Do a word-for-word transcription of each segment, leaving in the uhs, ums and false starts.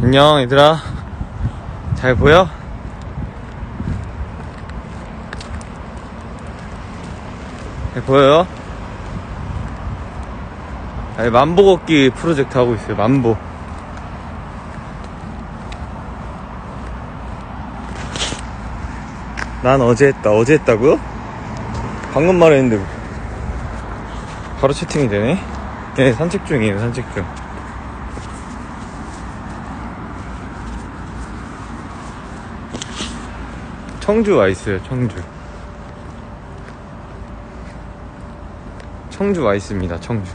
안녕 얘들아, 잘 보여? 잘 보여요? 아니, 만보 걷기 프로젝트 하고 있어요. 만보. 난 어제 했다. 어제 했다고요? 방금 말했는데 바로 채팅이 되네. 네, 산책 중이에요. 산책 중. 청주 와 있어요. 청주. 청주 와 있습니다. 청주.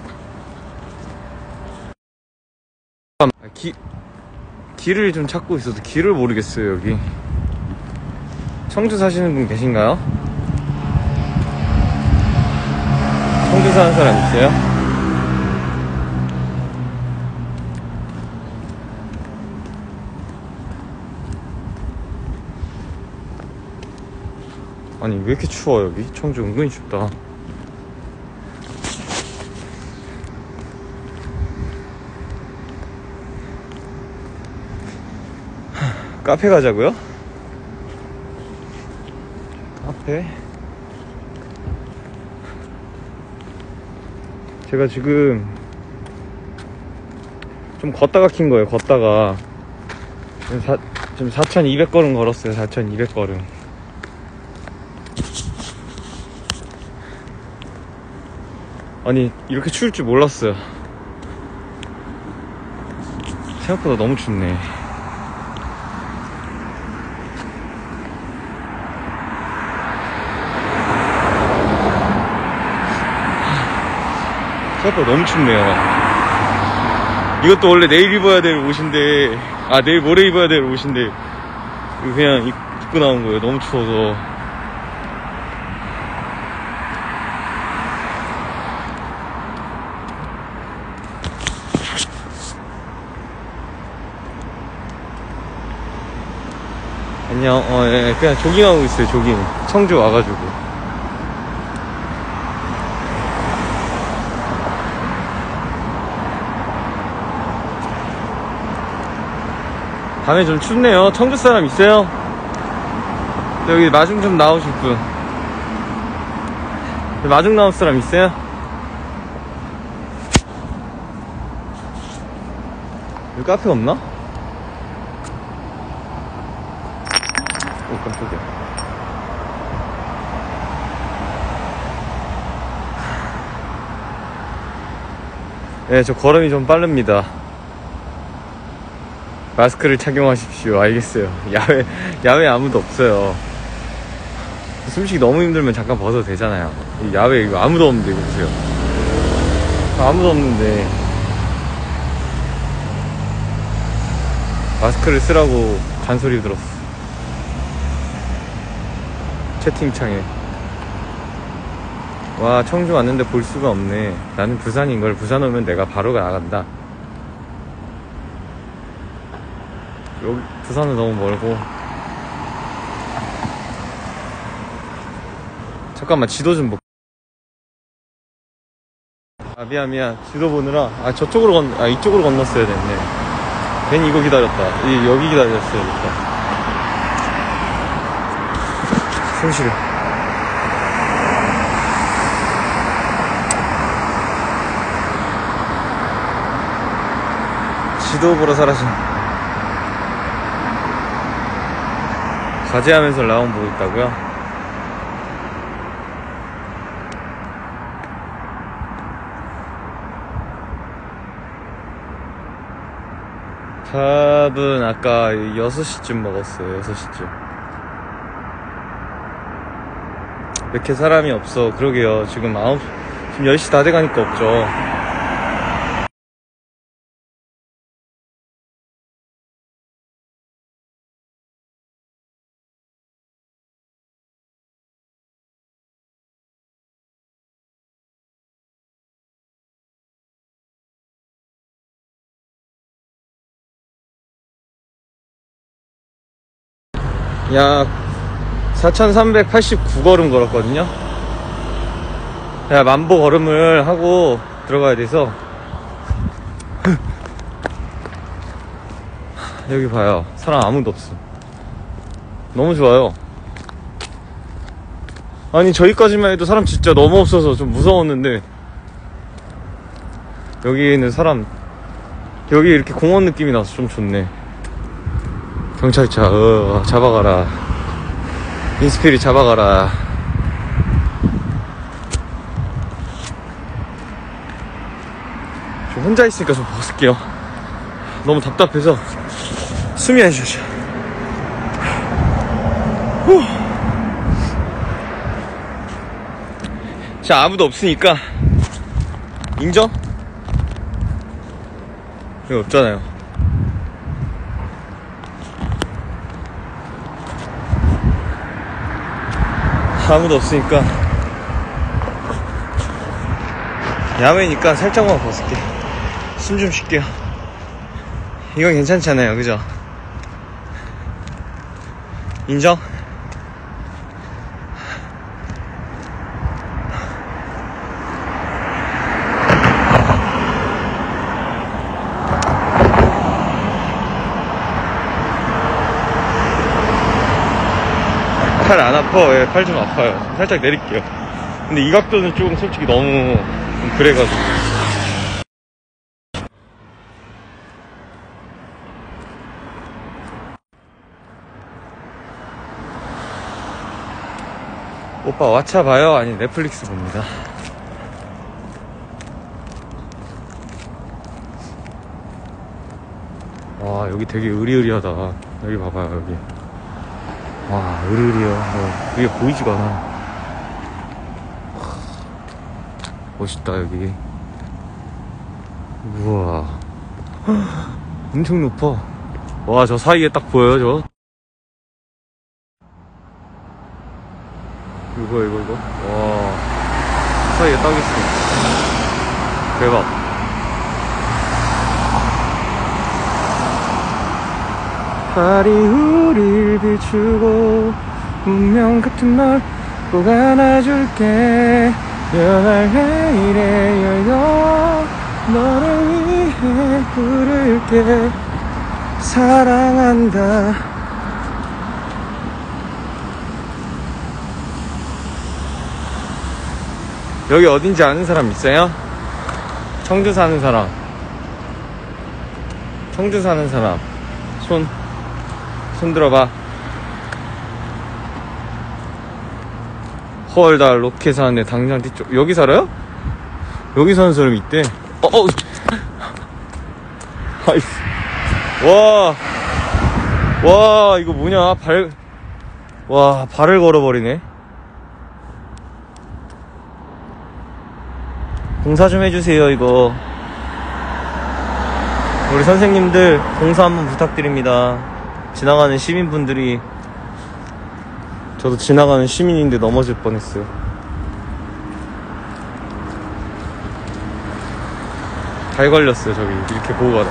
기, 길을 좀 찾고 있어도 길을 모르겠어요. 여기 청주 사시는 분 계신가요? 청주 사는 사람 있어요? 아니 왜 이렇게 추워. 여기 청주 은근히 춥다. 카페 가자고요? 카페? 제가 지금 좀 걷다가 킨 거예요. 걷다가 지금, 사, 지금 사천이백 걸음 걸었어요. 사천이백 걸음. 아니 이렇게 추울 줄 몰랐어요. 생각보다 너무 춥네. 생각보다 너무 춥네요. 이것도 원래 내일 입어야 될 옷인데, 아 내일 모레 입어야 될 옷인데 이거 그냥 입고 나온 거예요. 너무 추워서. 안녕. 어, 예, 그냥 조깅하고 있어요. 조깅. 청주 와가지고. 밤에 좀 춥네요. 청주 사람 있어요? 여기 마중 좀 나오실 분. 마중 나올 사람 있어요? 여기 카페 없나? 오 깜짝이야. 네, 저 걸음이 좀 빠릅니다. 마스크를 착용하십시오. 알겠어요. 야외, 야외에 아무도 없어요. 숨쉬기 너무 힘들면 잠깐 벗어도 되잖아요. 이 야외에 이거 아무도 없는데, 이거 보세요. 아무도 없는데. 마스크를 쓰라고 잔소리 들었어. 채팅창에. 와, 청주 왔는데 볼 수가 없네. 나는 부산인걸. 부산 오면 내가 바로 나간다. 여기 부산은 너무 멀고. 잠깐만 지도 좀 볼. 아 미안 미안 지도 보느라 아 저쪽으로 건 아 이쪽으로 건넜어야 됐네. 괜히 이거 기다렸다. 이 여기 기다렸어야겠다. 손실을. 지도 보러 사라진. 과제하면서 라운 보고 있다고요? 밥은 아까 여섯 시쯤 먹었어요. 여섯 시쯤. 왜 이렇게 사람이 없어. 그러게요. 지금 아홉 지금 열 시 다 돼가니까 없죠. 약 사천삼백팔십구 걸음 걸었거든요. 야, 만보 걸음을 하고 들어가야 돼서 여기 봐요. 사람 아무도 없어. 너무 좋아요. 아니 저기까지만 해도 사람 진짜 너무 없어서 좀 무서웠는데 여기는 사람, 여기 이렇게 공원 느낌이 나서 좀 좋네. 경찰차 어, 잡아가라. 인스피릿 잡아가라. 저 혼자 있으니까 좀 벗을게요. 너무 답답해서 숨이 안 쉬어져. 후. 자, 아무도 없으니까 인정? 여기 없잖아요. 아무도 없으니까 야외니까 살짝만 벗을게. 숨 좀 쉴게요. 이건 괜찮잖아요, 그죠? 인정? 팔 안 아파? 예, 팔 좀 아파요. 살짝 내릴게요. 근데 이 각도는 조금 솔직히 너무 좀 그래가지고. 오빠 왓챠 봐요? 아니 넷플릭스 봅니다. 와 여기 되게 으리으리하다. 여기 봐봐요 여기. 와 으리으리해. 어, 위에 보이지가 않아. 멋있다 여기. 우와 엄청 높아. 와 저 사이에 딱 보여요 저. 이거 이거 이거 와 사이에 딱 있어. 대박. 달이 우릴 비추고 운명 같은 널 꼭 안아줄게. 연할 내일에 열려 너를 위해 부를게. 사랑한다. 여기 어딘지 아는 사람 있어요? 청주 사는 사람. 청주 사는 사람 손, 손 들어봐. 헐, 나 로켓 사는데 당장 뒤쪽. 여기 살아요? 여기 사는 사람이 있대. 어, 어. 아이, 와, 와, 이거 뭐냐? 발, 와, 발을 걸어버리네. 공사 좀 해주세요, 이거. 우리 선생님들 공사 한번 부탁드립니다. 지나가는 시민분들이, 저도 지나가는 시민인데 넘어질 뻔했어요. 발 걸렸어요, 저기. 이렇게 보고 가다.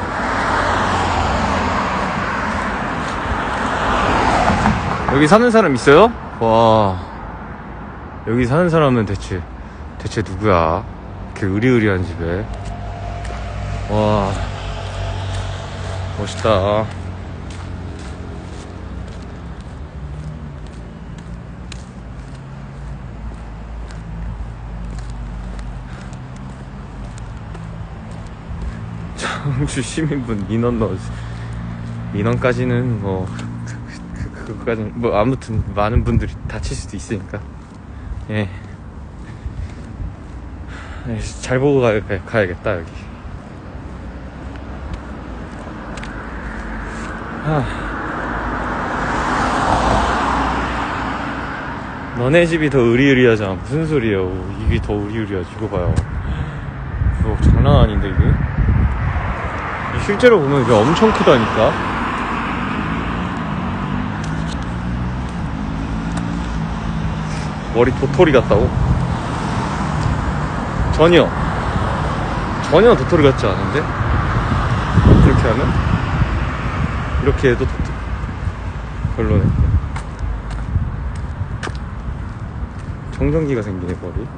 여기 사는 사람 있어요? 와, 여기 사는 사람은 대체 대체 누구야? 이렇게 으리으리한 집에. 와, 멋있다. 청주 시민분 민원 넣어. 민원까지는 뭐 그거까지는 뭐 아무튼 많은 분들이 다칠 수도 있으니까. 예. 잘 보고 가, 가야겠다 여기. 하. 너네 집이 더 으리으리하잖아. 무슨 소리예요? 이게 더 으리으리하지. 이거 봐요. 그거 장난 아닌데 이게. 실제로 보면 이게 엄청 크다니까. 머리 도토리 같다고? 전혀 전혀 도토리 같지 않은데? 이렇게 하면? 이렇게 해도 도토리. 별로네. 정전기가 생기네 머리.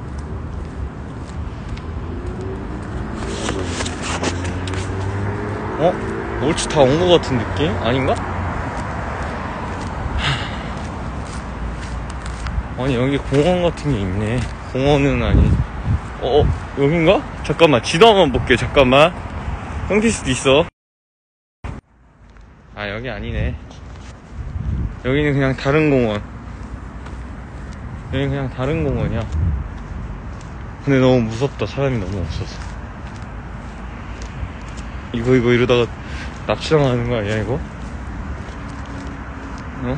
어? 올치 다 온 것 같은 느낌? 아닌가? 아니 여기 공원 같은 게 있네. 공원은 아니. 어, 어 여긴가? 잠깐만 지도 한번 볼게. 잠깐만. 끊길 수도 있어. 아 여기 아니네. 여기는 그냥 다른 공원. 여기는 그냥 다른 공원이야. 근데 너무 무섭다. 사람이 너무 없어서. 이거 이거 이러다가 납치당하는 거 아니야 이거? 어?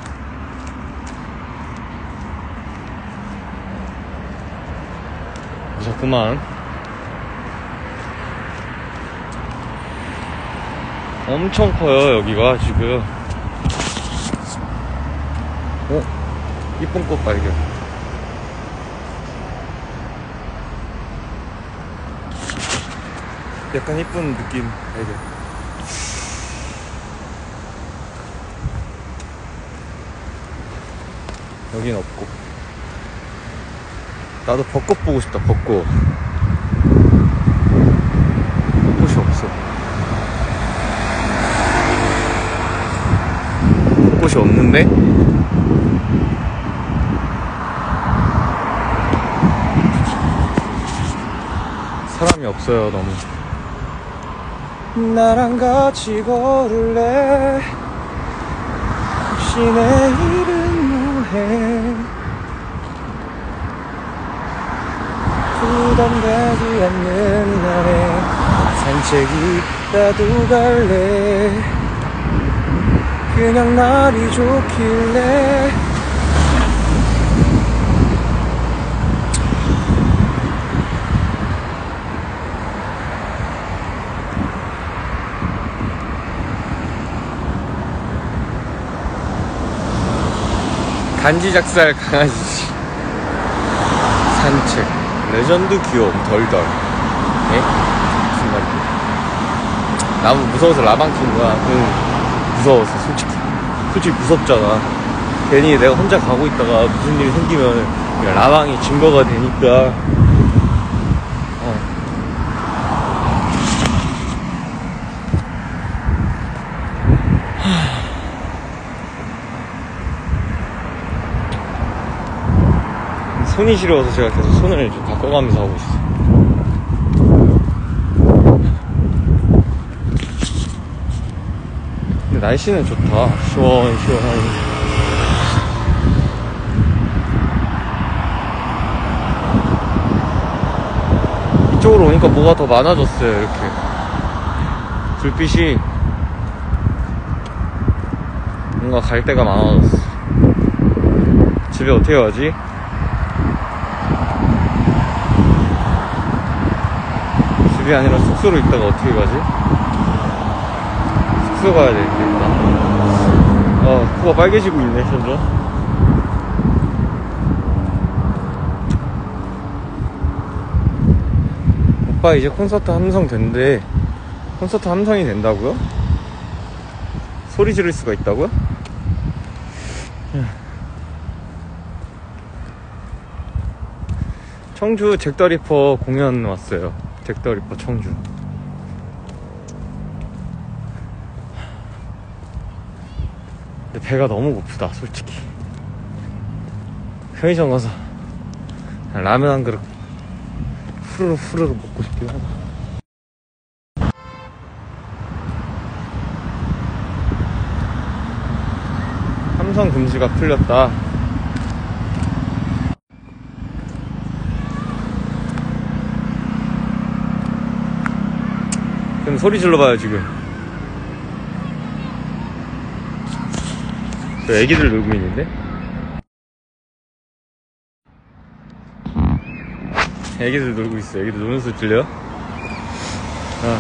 무섭구만. 엄청 커요 여기가 지금. 어? 이쁜 꽃 발견. 약간 이쁜 느낌 발견. 여긴 없고. 나도 벚꽃 보고 싶다. 벚꽃. 벚꽃이 없어. 벚꽃이 없는데? 사람이 없어요 너무. 나랑 같이 걸을래? 혹시 내일은 뭐해? 부담가지 않는 날에 산책이라도 갈래? 그냥 날이 좋길래. 간지 작살 강아지 산책 레전드 귀여움 덜덜. 에? 무슨 말이야? 나무 무서워서 라방 킨 거야. 응, 무서워서 솔직히 솔직히 무섭잖아. 괜히 내가 혼자 가고 있다가 무슨 일이 생기면 라방이 증거가 되니까. 어. 손이 시려워서 제가 계속 손을 좀 바꿔가면서 하고 있어. 근데 날씨는 좋다. 시원시원하니. 이쪽으로 오니까 뭐가 더 많아졌어요. 이렇게 불빛이 뭔가 갈 데가 많아졌어. 집에 어떻게 가지? 집이 아니라 숙소로 있다가 어떻게 가지? 숙소 가야 되겠다. 아, 코가 빨개지고 있네, 점점. 오빠 이제 콘서트 함성 된대. 콘서트 함성이 된다고요? 소리 지를 수가 있다고요? 청주 잭더리퍼 공연 왔어요. 잭더리퍼 청주. 근데 배가 너무 고프다 솔직히. 편의점 가서 라면 한 그릇 후루룩 후루룩 먹고 싶긴 하다. 함성 금지가 풀렸다. 그럼 소리 질러봐요 지금. 저 애기들 놀고 있는데? 애기들 놀고 있어. 애기들 노는 소리 들려요? 아.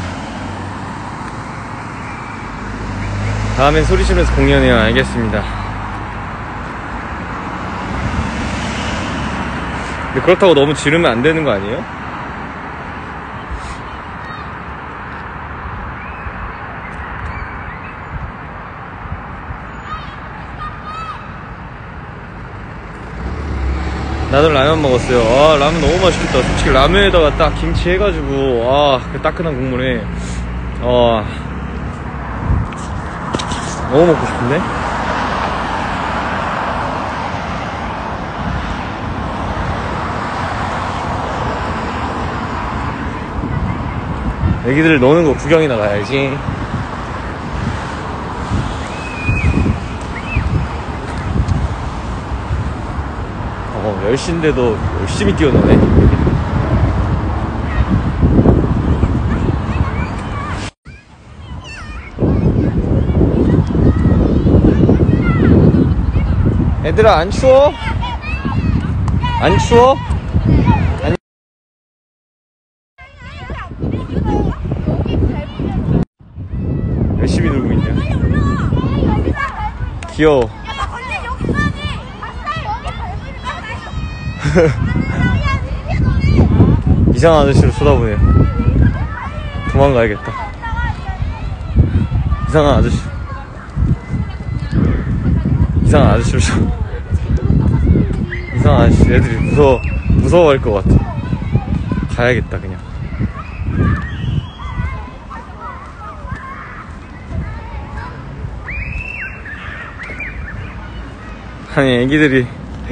다음엔 소리 지르면서 공연해요. 알겠습니다. 근데 그렇다고 너무 지르면 안 되는 거 아니에요? 나도 라면 먹었어요. 아, 라면 너무 맛있겠다. 솔직히 라면에다가 딱 김치 해가지고, 아, 그 따끈한 국물에, 어, 너무 먹고 싶은데? 애기들 노는 거 구경이나 가야지. 어, 열 시인데도 열심히 뛰어노네. 얘들아, 안 추워? 안 추워? 안... 열심히 놀고 있냐? 귀여워. 이상한 아저씨로 쳐다보네요. 도망가야겠다. 이상한 아저씨. 이상한 아저씨로 쳐. 이상한 아저씨. 애들이 무서워, 무서워할 것 같아. 가야겠다, 그냥. 아니, 애기들이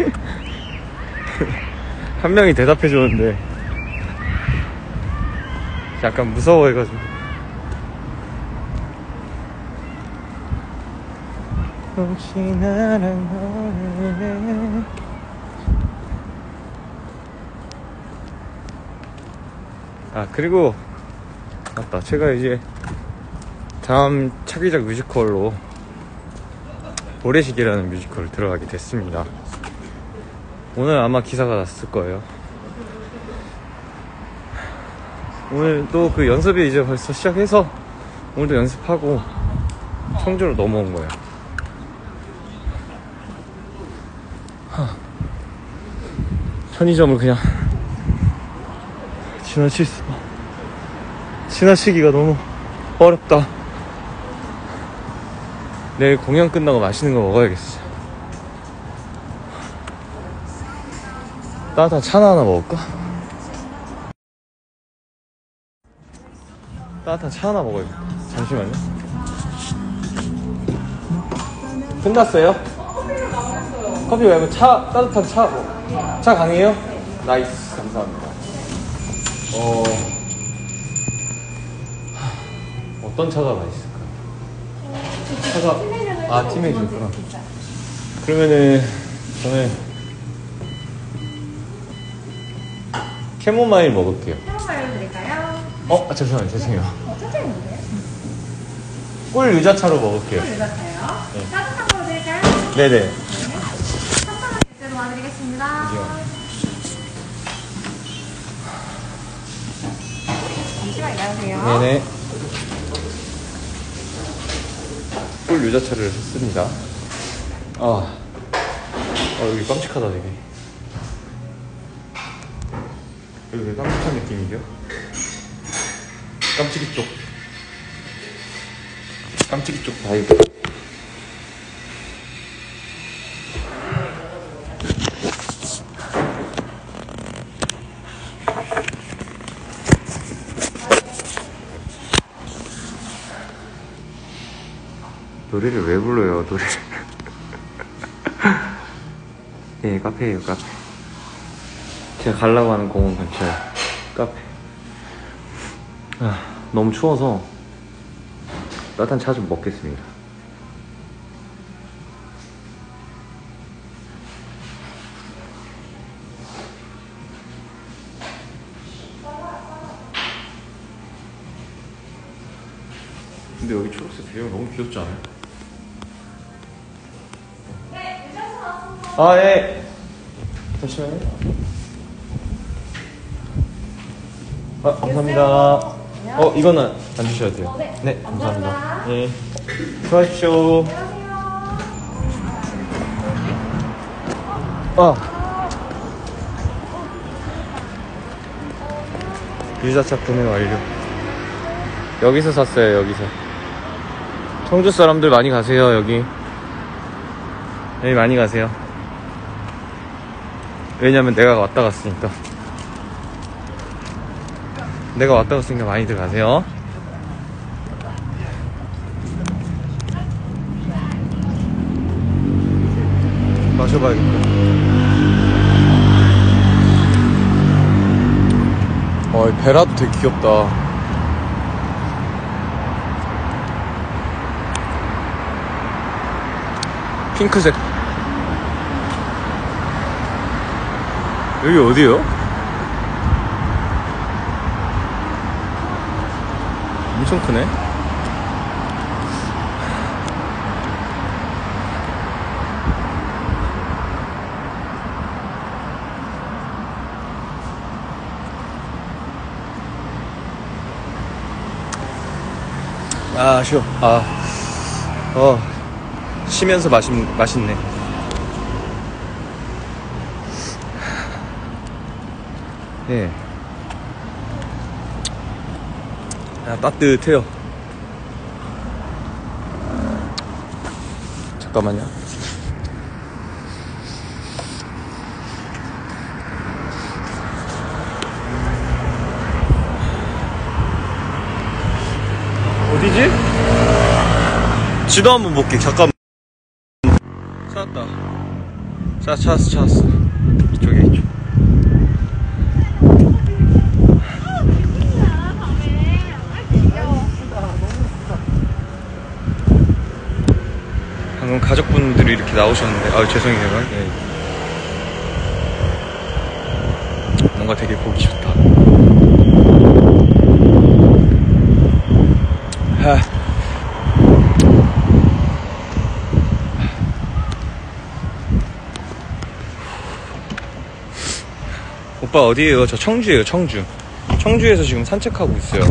한 명이 대답해 주는데 약간 무서워해가지고. 혹시 나랑 너를. 아, 그리고 맞다, 제가 이제 다음 차기작 뮤지컬로 모래시계라는 뮤지컬을 들어가게 됐습니다. 오늘 아마 기사가 났을 거예요. 오늘 또 그 연습이 이제 벌써 시작해서 오늘도 연습하고 청주로 넘어온 거예요. 하. 편의점을 그냥 지나칠 수 지나치기가 너무 어렵다. 내일 공연 끝나고 맛있는 거 먹어야겠어. 따뜻한 차나 하나 먹을까? 따뜻한 차 하나 먹어야겠다. 잠시만요. 끝났어요? 커피 말고 차, 따뜻한 차. 차 강해요? 나이스, 감사합니다. 어, 어떤 차가 맛있을까? 차가, 아, 티메이저 있구나. 그러면은, 저는 캐모마일 먹을게요. 캐모마일 드릴까요? 어? 아, 잠시만요, 죄송해요. 어, 천천히 먹어요. 꿀 유자차로 먹을게요. 꿀 유자차요? 네. 따뜻한 걸로 드릴까요? 네네. 네. 삼천 원 결제 도와드리겠습니다. 잠시만 기다리세요. 네네. 꿀 유자차를 샀습니다. 아, 어, 여기 깜찍하다 되게. 여기 왜 깜찍한 느낌이죠? 깜찍이 쪽. 깜찍이 쪽 바이브. 노래를 왜 불러요, 노래를. 예, 카페예요, 카페. 제가 가려고 하는 공원 근처에 카페. 아, 너무 추워서 따뜻한 차 좀 먹겠습니다. 근데 여기 초록색 배경 너무 귀엽지 않아요? 아, 예. 잠시만요. 아, 감사합니다. 어, 이거는 안 주셔도 돼요. 네, 네, 감사합니다. 예. 수고하십시오. 아. 유자차 구매 완료. 여기서 샀어요, 여기서. 청주 사람들 많이 가세요, 여기. 여기 많이 가세요. 왜냐면 내가 왔다 갔으니까. 내가 왔다 갔으니까 많이들 가세요. 마셔봐야겠다. 어, 이 베라도 되게 귀엽다. 핑크색. 여기 어디요? 엄청 크네. 아, 쉬워. 아, 어, 쉬면서 마시, 맛있네. 예. 아, 따뜻해요. 잠깐만요. 어디지? 지도 한번 볼게. 잠깐만. 찾았다. 자, 찾았어, 찾았어. 이쪽에, 이쪽. 방금 가족분들이 이렇게 나오셨는데, 아, 죄송해요. 네. 뭔가 되게 보기 좋다. 하. 오빠 어디에요? 저 청주에요. 청주. 청주에서 지금 산책하고 있어요.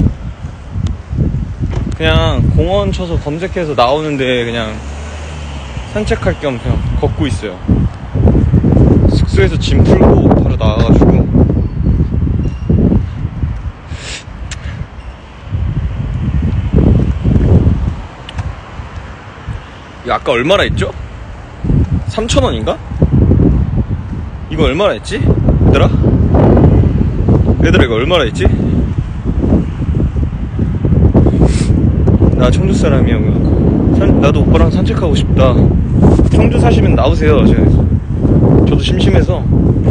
그냥 공원 쳐서 검색해서 나오는데 그냥 산책할 겸 그냥 걷고 있어요. 숙소에서 짐 풀고 바로 나와가지고. 이거 아까 얼마나 했죠? 삼천 원인가? 이거 얼마나 했지? 얘들아? 얘들아 이거 얼마나 했지? 나 청주 사람이야. 산, 나도 오빠랑 산책하고 싶다. 청주 사시면 나오세요. 저, 저도 심심해서.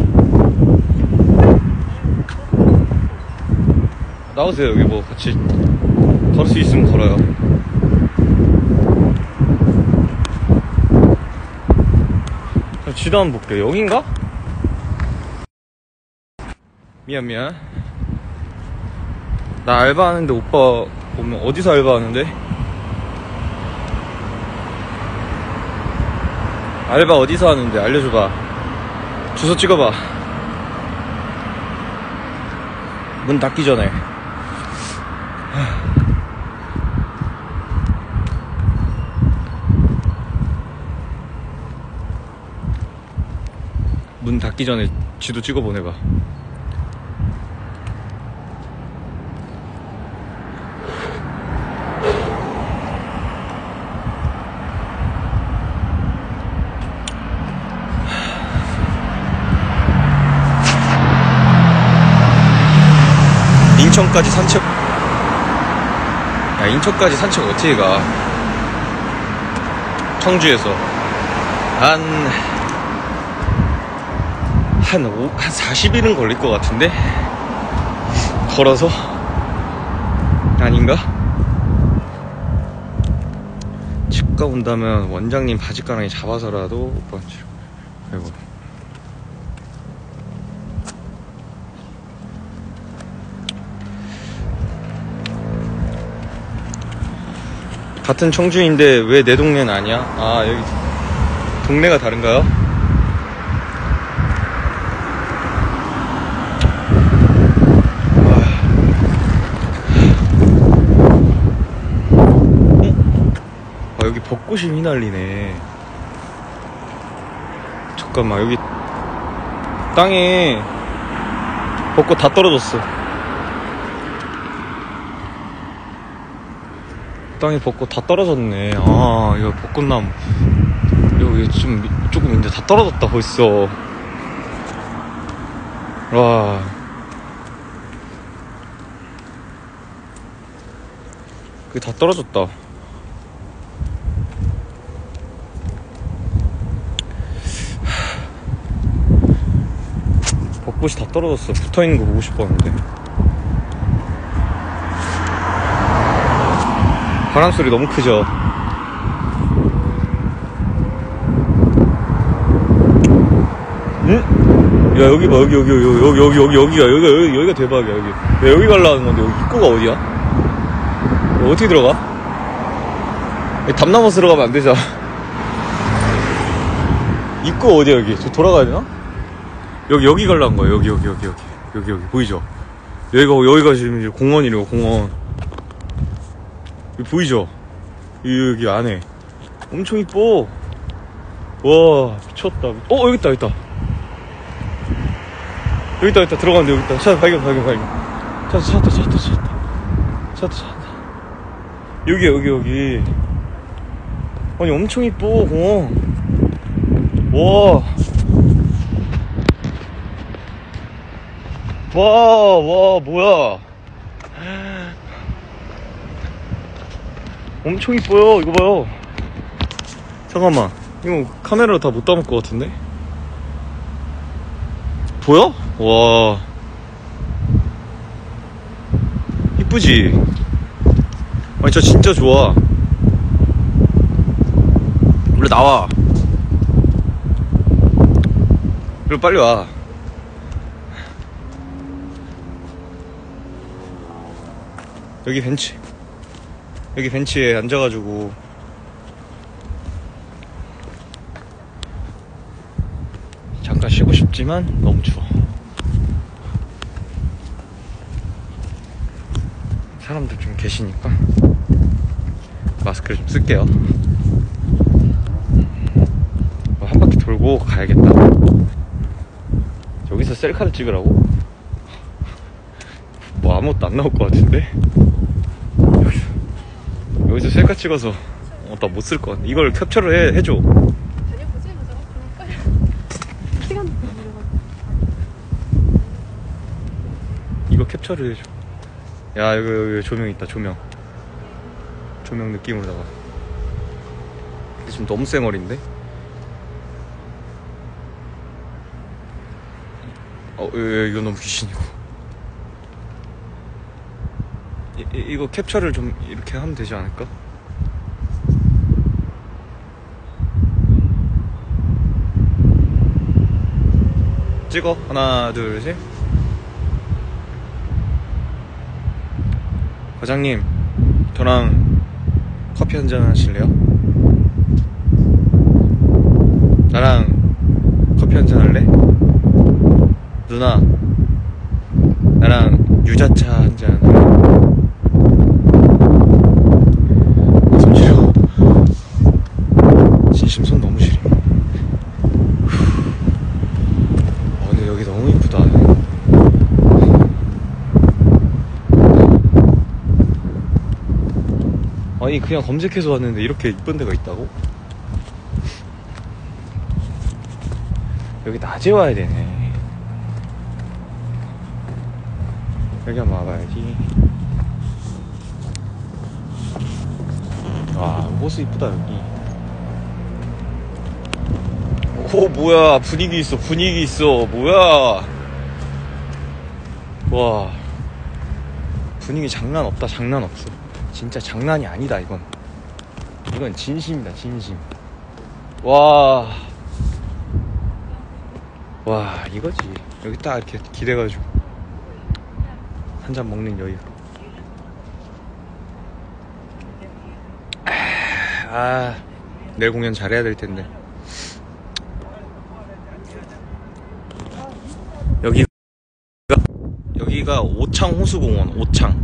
나오세요. 여기 뭐 같이 걸을 수 있으면 걸어요. 지도 한번 볼게요. 여긴가? 미안 미안. 나 알바하는데 오빠 보면 어디서 알바하는데? 알바 어디서 하는데 알려줘봐. 주소 찍어봐. 문 닫기 전에. 문 닫기 전에 지도 찍어 보내봐. 인천까지 산책. 야, 인천까지 산책 어떻게 가? 청주에서 한 한, 오, 한 사십 일은 걸릴 것 같은데? 걸어서? 아닌가? 치과 온다면 원장님 바지가랑이 잡아서라도 오빠 치료. 아이고. 같은 청주인데 왜 내 동네는 아니야? 아, 여기 동네가 다른가요? 여기 벚꽃이 휘날리네. 잠깐만, 여기 땅에 벚꽃 다 떨어졌어. 땅에 벚꽃 다 떨어졌네. 아, 이거 벚꽃나무 여기 좀 조금 이제 다 떨어졌다 벌써. 와, 그게 다 떨어졌다. 벚꽃이 다 떨어졌어. 붙어있는 거 보고 싶었는데. 바람소리 너무 크죠? 응? 야, 여기 봐. 여기 여기 여기 여기 여기 여기 여기가 여기가 여기, 여기가 대박이야. 여기. 야, 여기 가려는 건데 여기 입구가 어디야? 어떻게 들어가? 담 넘어서 들어가면 안 되잖아. 입구 어디야 여기? 저 돌아가야 되나? 여기 여기 가려는 거야. 여기 여기 여기 여기 여기 여기 보이죠? 여기가 여기가 지금 이제 공원이래요. 공원. 여기 보이죠? 여기, 여기 안에 엄청 이뻐. 와 미쳤다. 어 여기 있다 여기 있다 여기 있다 여기 있다. 들어가는데 여기 있다. 찾아 발견 발견 발견. 찾았다 찾았다 찾았다 찾았다 찾았다 찾았다. 여기 여기 여기. 아니 엄청 이뻐 공원. 와. 와, 와, 뭐야. 엄청 이뻐요. 이거 봐요. 잠깐만. 이거 카메라로 다 못 담을 것 같은데? 보여? 와. 이쁘지? 아니, 저 진짜 좋아. 원래 나와. 그리고 빨리 와. 여기 벤치. 여기 벤치에 앉아가지고 잠깐 쉬고 싶지만 너무 추워. 사람들 좀 계시니까 마스크를 좀 쓸게요. 한 바퀴 돌고 가야겠다. 여기서 셀카를 찍으라고? 뭐 아무것도 안 나올 것 같은데? 여기서, 여기서 셀카 찍어서 어, 나 못 쓸 것 같아. 이걸 캡처를 해, 해줘. 다녀보지 뭐죠? 그럴까요? 시간 걸려가지고. 이거 캡처를 해줘. 야 여기, 여기 조명 있다. 조명 조명 느낌으로다가. 지금 너무 쌩얼인데? 어 이거 너무 귀신이고. 이, 이, 이거 캡처를 좀 이렇게 하면 되지 않을까? 찍어. 하나 둘 셋. 과장님 저랑 커피 한잔 하실래요? 나랑 커피 한잔 할래? 누나 나랑 유자차 한잔 할래? 손 시려. 진심 손 너무 시려. 아 근데 여기 너무 이쁘다. 아니 그냥 검색해서 왔는데 이렇게 이쁜 데가 있다고? 여기 낮에 와야 되네. 여기 한번 와봐야지. 와 호수 이쁘다 여기. 오 뭐야 분위기 있어 분위기 있어. 뭐야 와 분위기 장난 없다. 장난 없어. 진짜 장난이 아니다. 이건 이건 진심이다 진심. 와 와 이거지. 여기 딱 이렇게 기대가지고 한잔 먹는 여유. 아 내일 공연 잘해야 될 텐데. 여기가 여기가 오창 호수공원. 오창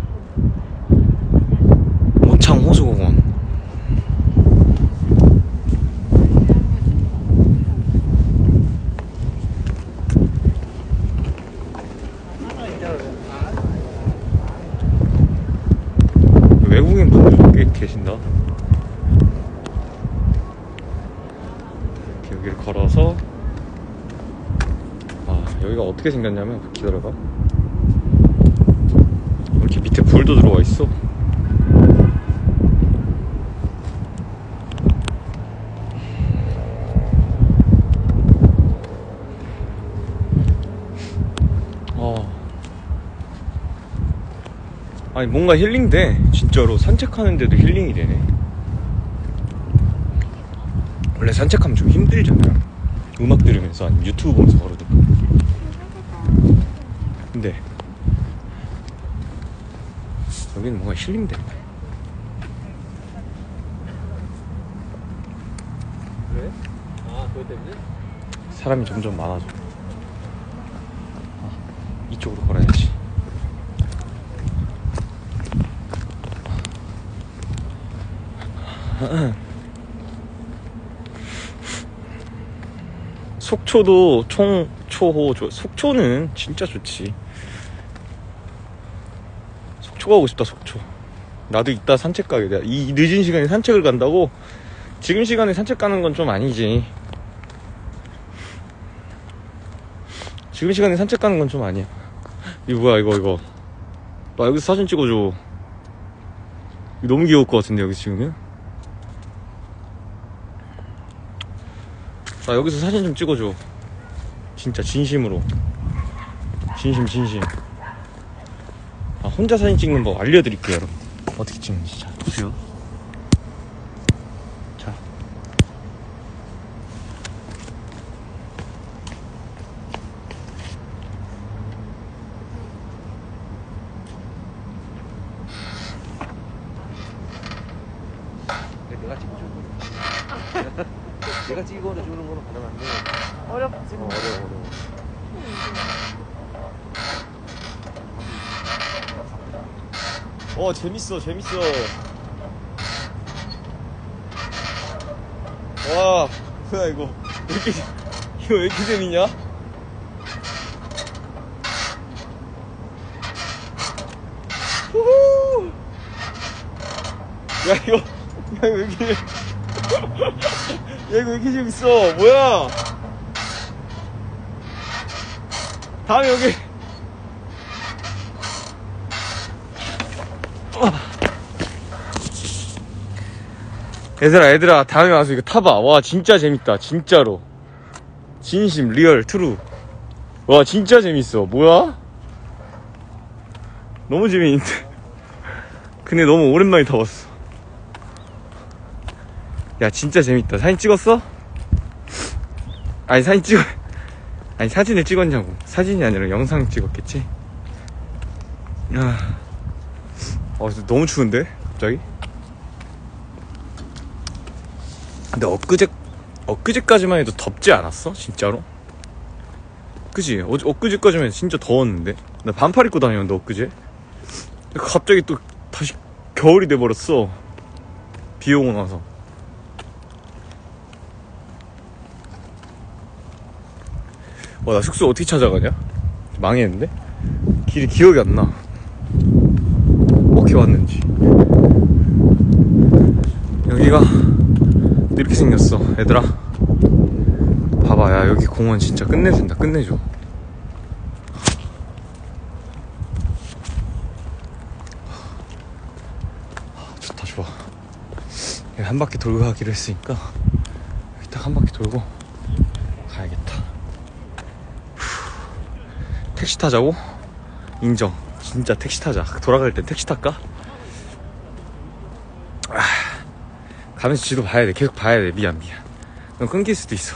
오창 호수공원. 외국인 분들 꽤 계신다. 이렇게 여기를 걸어서. 아 여기가 어떻게 생겼냐면 기다려봐. 이렇게 밑에 불도 들어와 있어. 아니 뭔가 힐링돼. 진짜로 산책하는데도 힐링이 되네. 원래 산책하면 좀 힘들잖아요. 음악 들으면서 아니면 유튜브 보면서 걸어도. 근데 여기는 뭔가 힐링돼. 그래? 아, 그것 때문에? 사람이 점점 많아져. 아, 이쪽으로 걸어야지. 속초도 총, 초호, 조, 속초는 진짜 좋지. 속초 가고 싶다, 속초. 나도 이따 산책 가게 돼. 이 늦은 시간에 산책을 간다고? 지금 시간에 산책 가는 건 좀 아니지. 지금 시간에 산책 가는 건 좀 아니야. 이거 뭐야, 이거, 이거. 나 여기서 사진 찍어줘. 이거 너무 귀여울 것 같은데, 여기 지금은? 나 여기서 사진 좀 찍어줘. 진짜 진심으로. 진심 진심. 아, 혼자 사진 찍는 법 알려드릴게요, 여러분. 어떻게 찍는지. 자, 보세요. 자. 내가 찍어줘. 내가 찍어주는 거는 가능한데. 어렵지. 어, 어려워, 어려워. 어, 재밌어, 재밌어. 와, 뭐야, 이거. 왜 이렇게, 이거 왜 이렇게 재밌냐? 후후! 야, 이거, 야, 이거 왜 이렇게, 야, 이거 왜 이렇게 재밌어? 뭐야? 다음에 여기. 얘들아, 얘들아, 다음에 와서 이거 타봐. 와, 진짜 재밌다. 진짜로. 진심, 리얼, 트루. 와, 진짜 재밌어. 뭐야? 너무 재밌는데. 근데 너무 오랜만에 타봤어. 야, 진짜 재밌다. 사진 찍었어? 아니, 사진 찍어. 아니, 사진을 찍었냐고. 사진이 아니라 영상 찍었겠지? 야. 어, 너무 추운데? 갑자기? 근데 엊그제, 엊그제까지만 해도 덥지 않았어? 진짜로? 그치? 어, 엊그제까지만 해도 진짜 더웠는데? 나 반팔 입고 다녔는데, 엊그제? 갑자기 또 다시 겨울이 돼버렸어. 비 오고 나서. 와, 나 숙소 어떻게 찾아가냐? 망했는데? 길이 기억이 안 나. 어떻게 왔는지. 여기가 이렇게 생겼어. 얘들아, 봐봐. 야, 여기 공원 진짜 끝내준다. 끝내줘. 좋다, 좋아. 여기 한 바퀴 돌고 가기로 했으니까 여기 딱 한 바퀴 돌고 가야겠다. 택시 타자고? 인정. 진짜 택시 타자. 돌아갈 때 택시 탈까? 아, 가면서 지도 봐야 돼. 계속 봐야 돼. 미안 미안. 넌 끊길 수도 있어.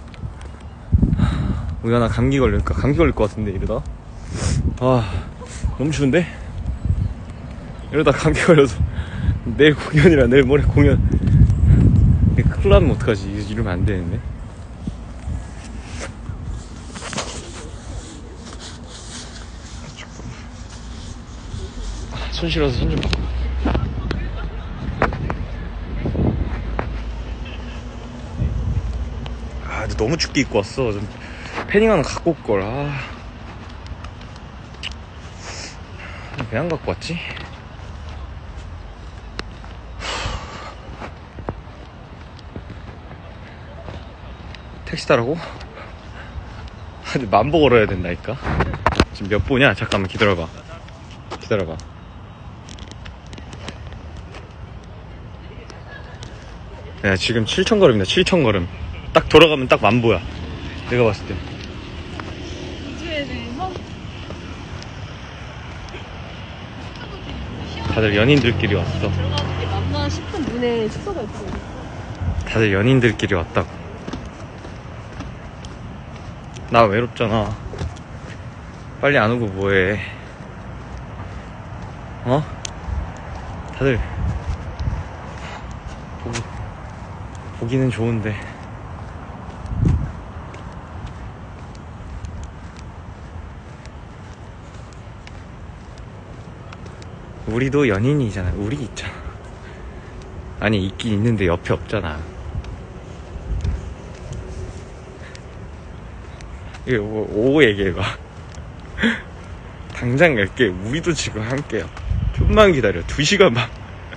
우리가 나 감기 걸릴까? 감기 걸릴 것 같은데 이러다. 아, 너무 추운데? 이러다 감기 걸려서 내일 공연이라 내일 모레 공연 큰일 나면 어떡하지? 이러면 안 되는데. 손 실어서 손 좀 바꿔. 아, 근데 너무 춥게 입고 왔어. 좀 패딩 하나 갖고 올걸. 아, 왜 안 갖고 왔지? 택시 타라고? 근데 만보 걸어야 된다니까. 지금 몇 보냐? 잠깐만 기다려봐. 기다려봐. 야, 지금 칠천 걸음이다. 칠천 걸음. 딱 돌아가면 딱 만보야. 내가 봤을 때. 이주에 대해서 다들 연인들끼리 왔어. 들어가볼게. 만나 싶은 눈에 숙소가 있어. 다들 연인들끼리 왔다고. 나 외롭잖아. 빨리 안 오고 뭐해. 어? 다들 보기, 보기는 좋은데 우리도 연인이잖아. 우리 있잖아. 아니 있긴 있는데 옆에 없잖아. 이거 오, 오고 얘기해봐. 당장 갈게. 우리도 지금 함께야. 좀만 기다려. 두 시간만.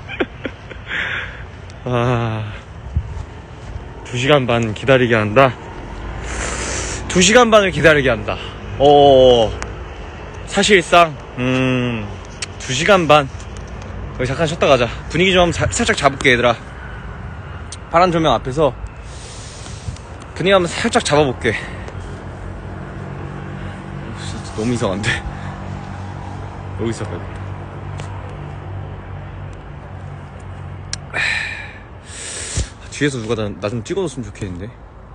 아, 두 시간 반 기다리게 한다. 두 시간 반을 기다리게 한다. 어, 사실상 음, 두 시간 반. 여기 잠깐 쉬었다 가자. 분위기 좀 사, 살짝 잡을게 얘들아. 파란 조명 앞에서 분위기 한번 살짝 잡아볼게. 진짜 너무 이상한데. 여기서 가야겠다. 뒤에서 누가 나 좀 찍어줬으면 좋겠는데.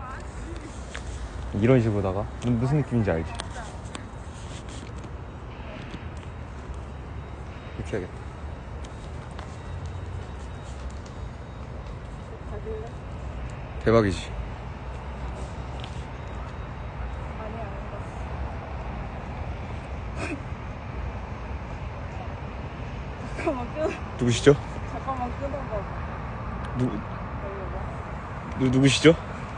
이런 식으로다가 무슨 느낌인지 알지? 이렇게 해야겠다. 대박이지. 잠깐만 끊어. 누구시죠? 잠깐만 끊어봐. 누, 누, 누구시죠?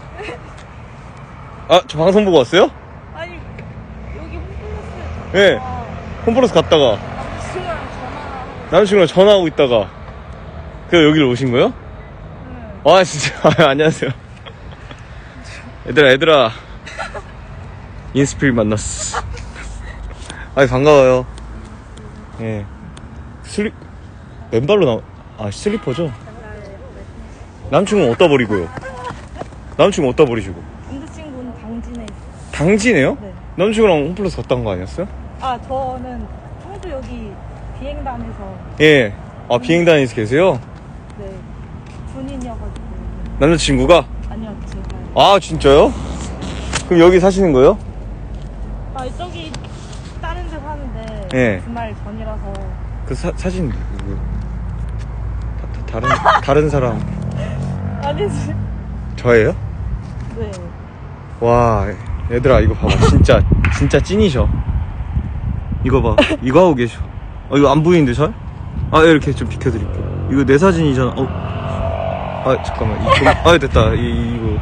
아, 저 방송 보고 왔어요? 아니 여기 홈플러스. 예. 네. 홈플러스 갔다가 남자친구랑 전화. 남자친구랑 전화하고 있다가 그 여기로 오신 거예요? 응. 아, 진짜. 아, 안녕하세요. 얘들아, 얘들아. 인스필 만났어. 아, 반가워요. 예. 슬리, 맨발로 나, 아, 슬리퍼죠? 남친구는 어디다 버리고요? 남친구 어디다 버리시고? 남자친구는 당진에 있어. 당진에요? 네. 남친구랑 홈플러스 갔다 온 거 아니었어요? 아 저는 청주 여기 비행단에서. 예. 아, 비행단에서 계세요? 네. 군인이어가지고. 남자친구가? 아니요 제가. 아, 진짜요? 그럼 여기 사시는 거예요? 아 저기 다른 데 사는데. 예. 주말 전이라서. 그 사, 사진 누구? 다, 다, 다른, 다른 사람. 아니지. 저예요? 네. 와, 얘들아, 이거 봐봐. 진짜, 진짜 찐이셔. 이거 봐. 이거 하고 계셔. 어, 이거 안 보이는데, 잘? 아, 이렇게 좀 비켜드릴게요. 이거 내 사진이잖아. 어. 아, 잠깐만. 이, 좀, 아, 됐다. 이, 이거.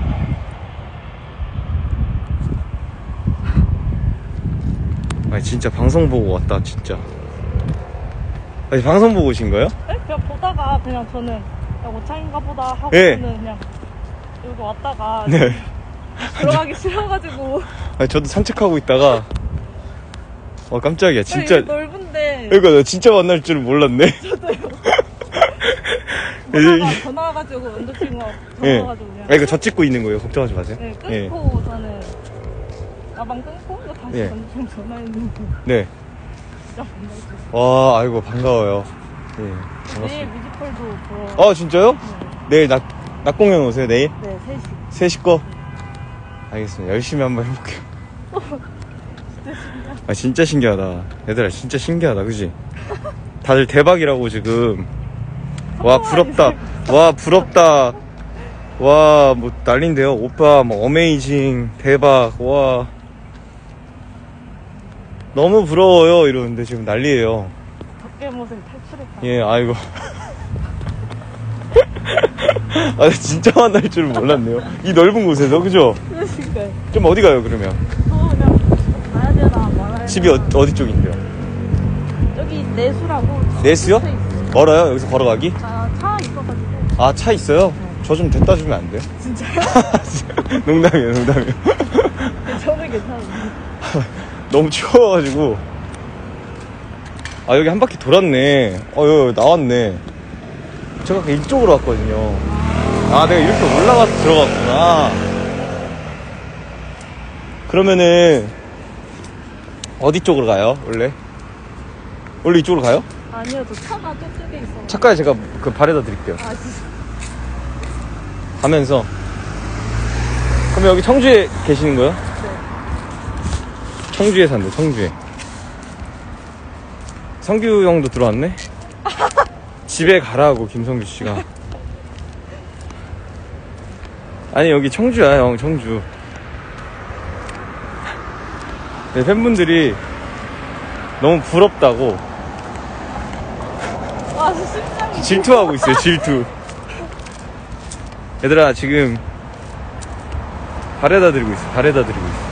아니, 진짜 방송 보고 왔다, 진짜. 아니, 방송 보고 오신 거예요? 네? 그냥 보다가 그냥 저는 그냥 오창인가 보다 하고 네. 저는 그냥 여기 왔다가 네. 들어가기 싫어가지고. 아니, 저도 산책하고 있다가. 와, 깜짝이야. 진짜. 여기 넓은데. 그러니까 나 진짜 만날 줄은 몰랐네. 저도요. 예, 전화가 예. 전화 와가지고 남자친구가 예. 전화 와가지고 그냥. 아, 이거 저 찍고 있는 거예요. 걱정하지 마세요. 네, 예. 끊고 저는 가방 끊고 이거 다시 예. 남자친구 전화했는데 네. 진짜 반갑죠. 와, 아이고, 반가워요. 예. 내일 반갑습니다. 뮤지컬도 보러. 아, 진짜요? 내일 낮, 낮 공연 오세요, 내일? 네, 셋이. 세 시 거? 알겠습니다. 열심히 한번 해볼게요. 진짜 신기하다. 아, 진짜 신기하다. 얘들아, 진짜 신기하다, 그지? 다들 대박이라고, 지금. 와, 부럽다. 와, 부럽다. 와, 뭐, 난린데요. 오빠, 뭐, 어메이징, 대박, 와. 너무 부러워요. 이러는데 지금 난리예요. 덕계못을 탈출했다. 예, 아이고. 아, 진짜 만날 줄은 몰랐네요. 이 넓은 곳에서, 그죠? 그러니까요. 좀 어디 가요, 그러면? 저 그냥 가야 되나 말아야 집이 어, 어디 쪽인데요? 여기 내수라고. 내수요? 붙어 있어요. 멀어요? 여기서 걸어가기? 아, 차 있어가지고. 아, 차 있어요? 저 좀 데려다 주면 안 돼요? 진짜요? 농담이에요, 농담이에요. 저는 괜찮은데. 너무 추워가지고. 아, 여기 한 바퀴 돌았네. 어, 여기 나왔네. 제가 아까 이쪽으로 왔거든요. 아, 내가 이렇게 올라가서 들어갔구나. 그러면은, 어디 쪽으로 가요, 원래? 원래 이쪽으로 가요? 아니요, 저 차가 저쪽에 있어. 차까지 제가 그 발에다 드릴게요. 아, 진짜. 가면서. 그럼 여기 청주에 계시는 거예요? 네. 청주에 산대, 청주에. 성규 형도 들어왔네? 집에 가라고, 김성규 씨가. 아니, 여기 청주야, 형, 청주. 네, 팬분들이 너무 부럽다고 아, 저 심장이. 질투하고 있어요, 질투. 얘들아, 지금 발에다 드리고 있어, 발에다 드리고 있어.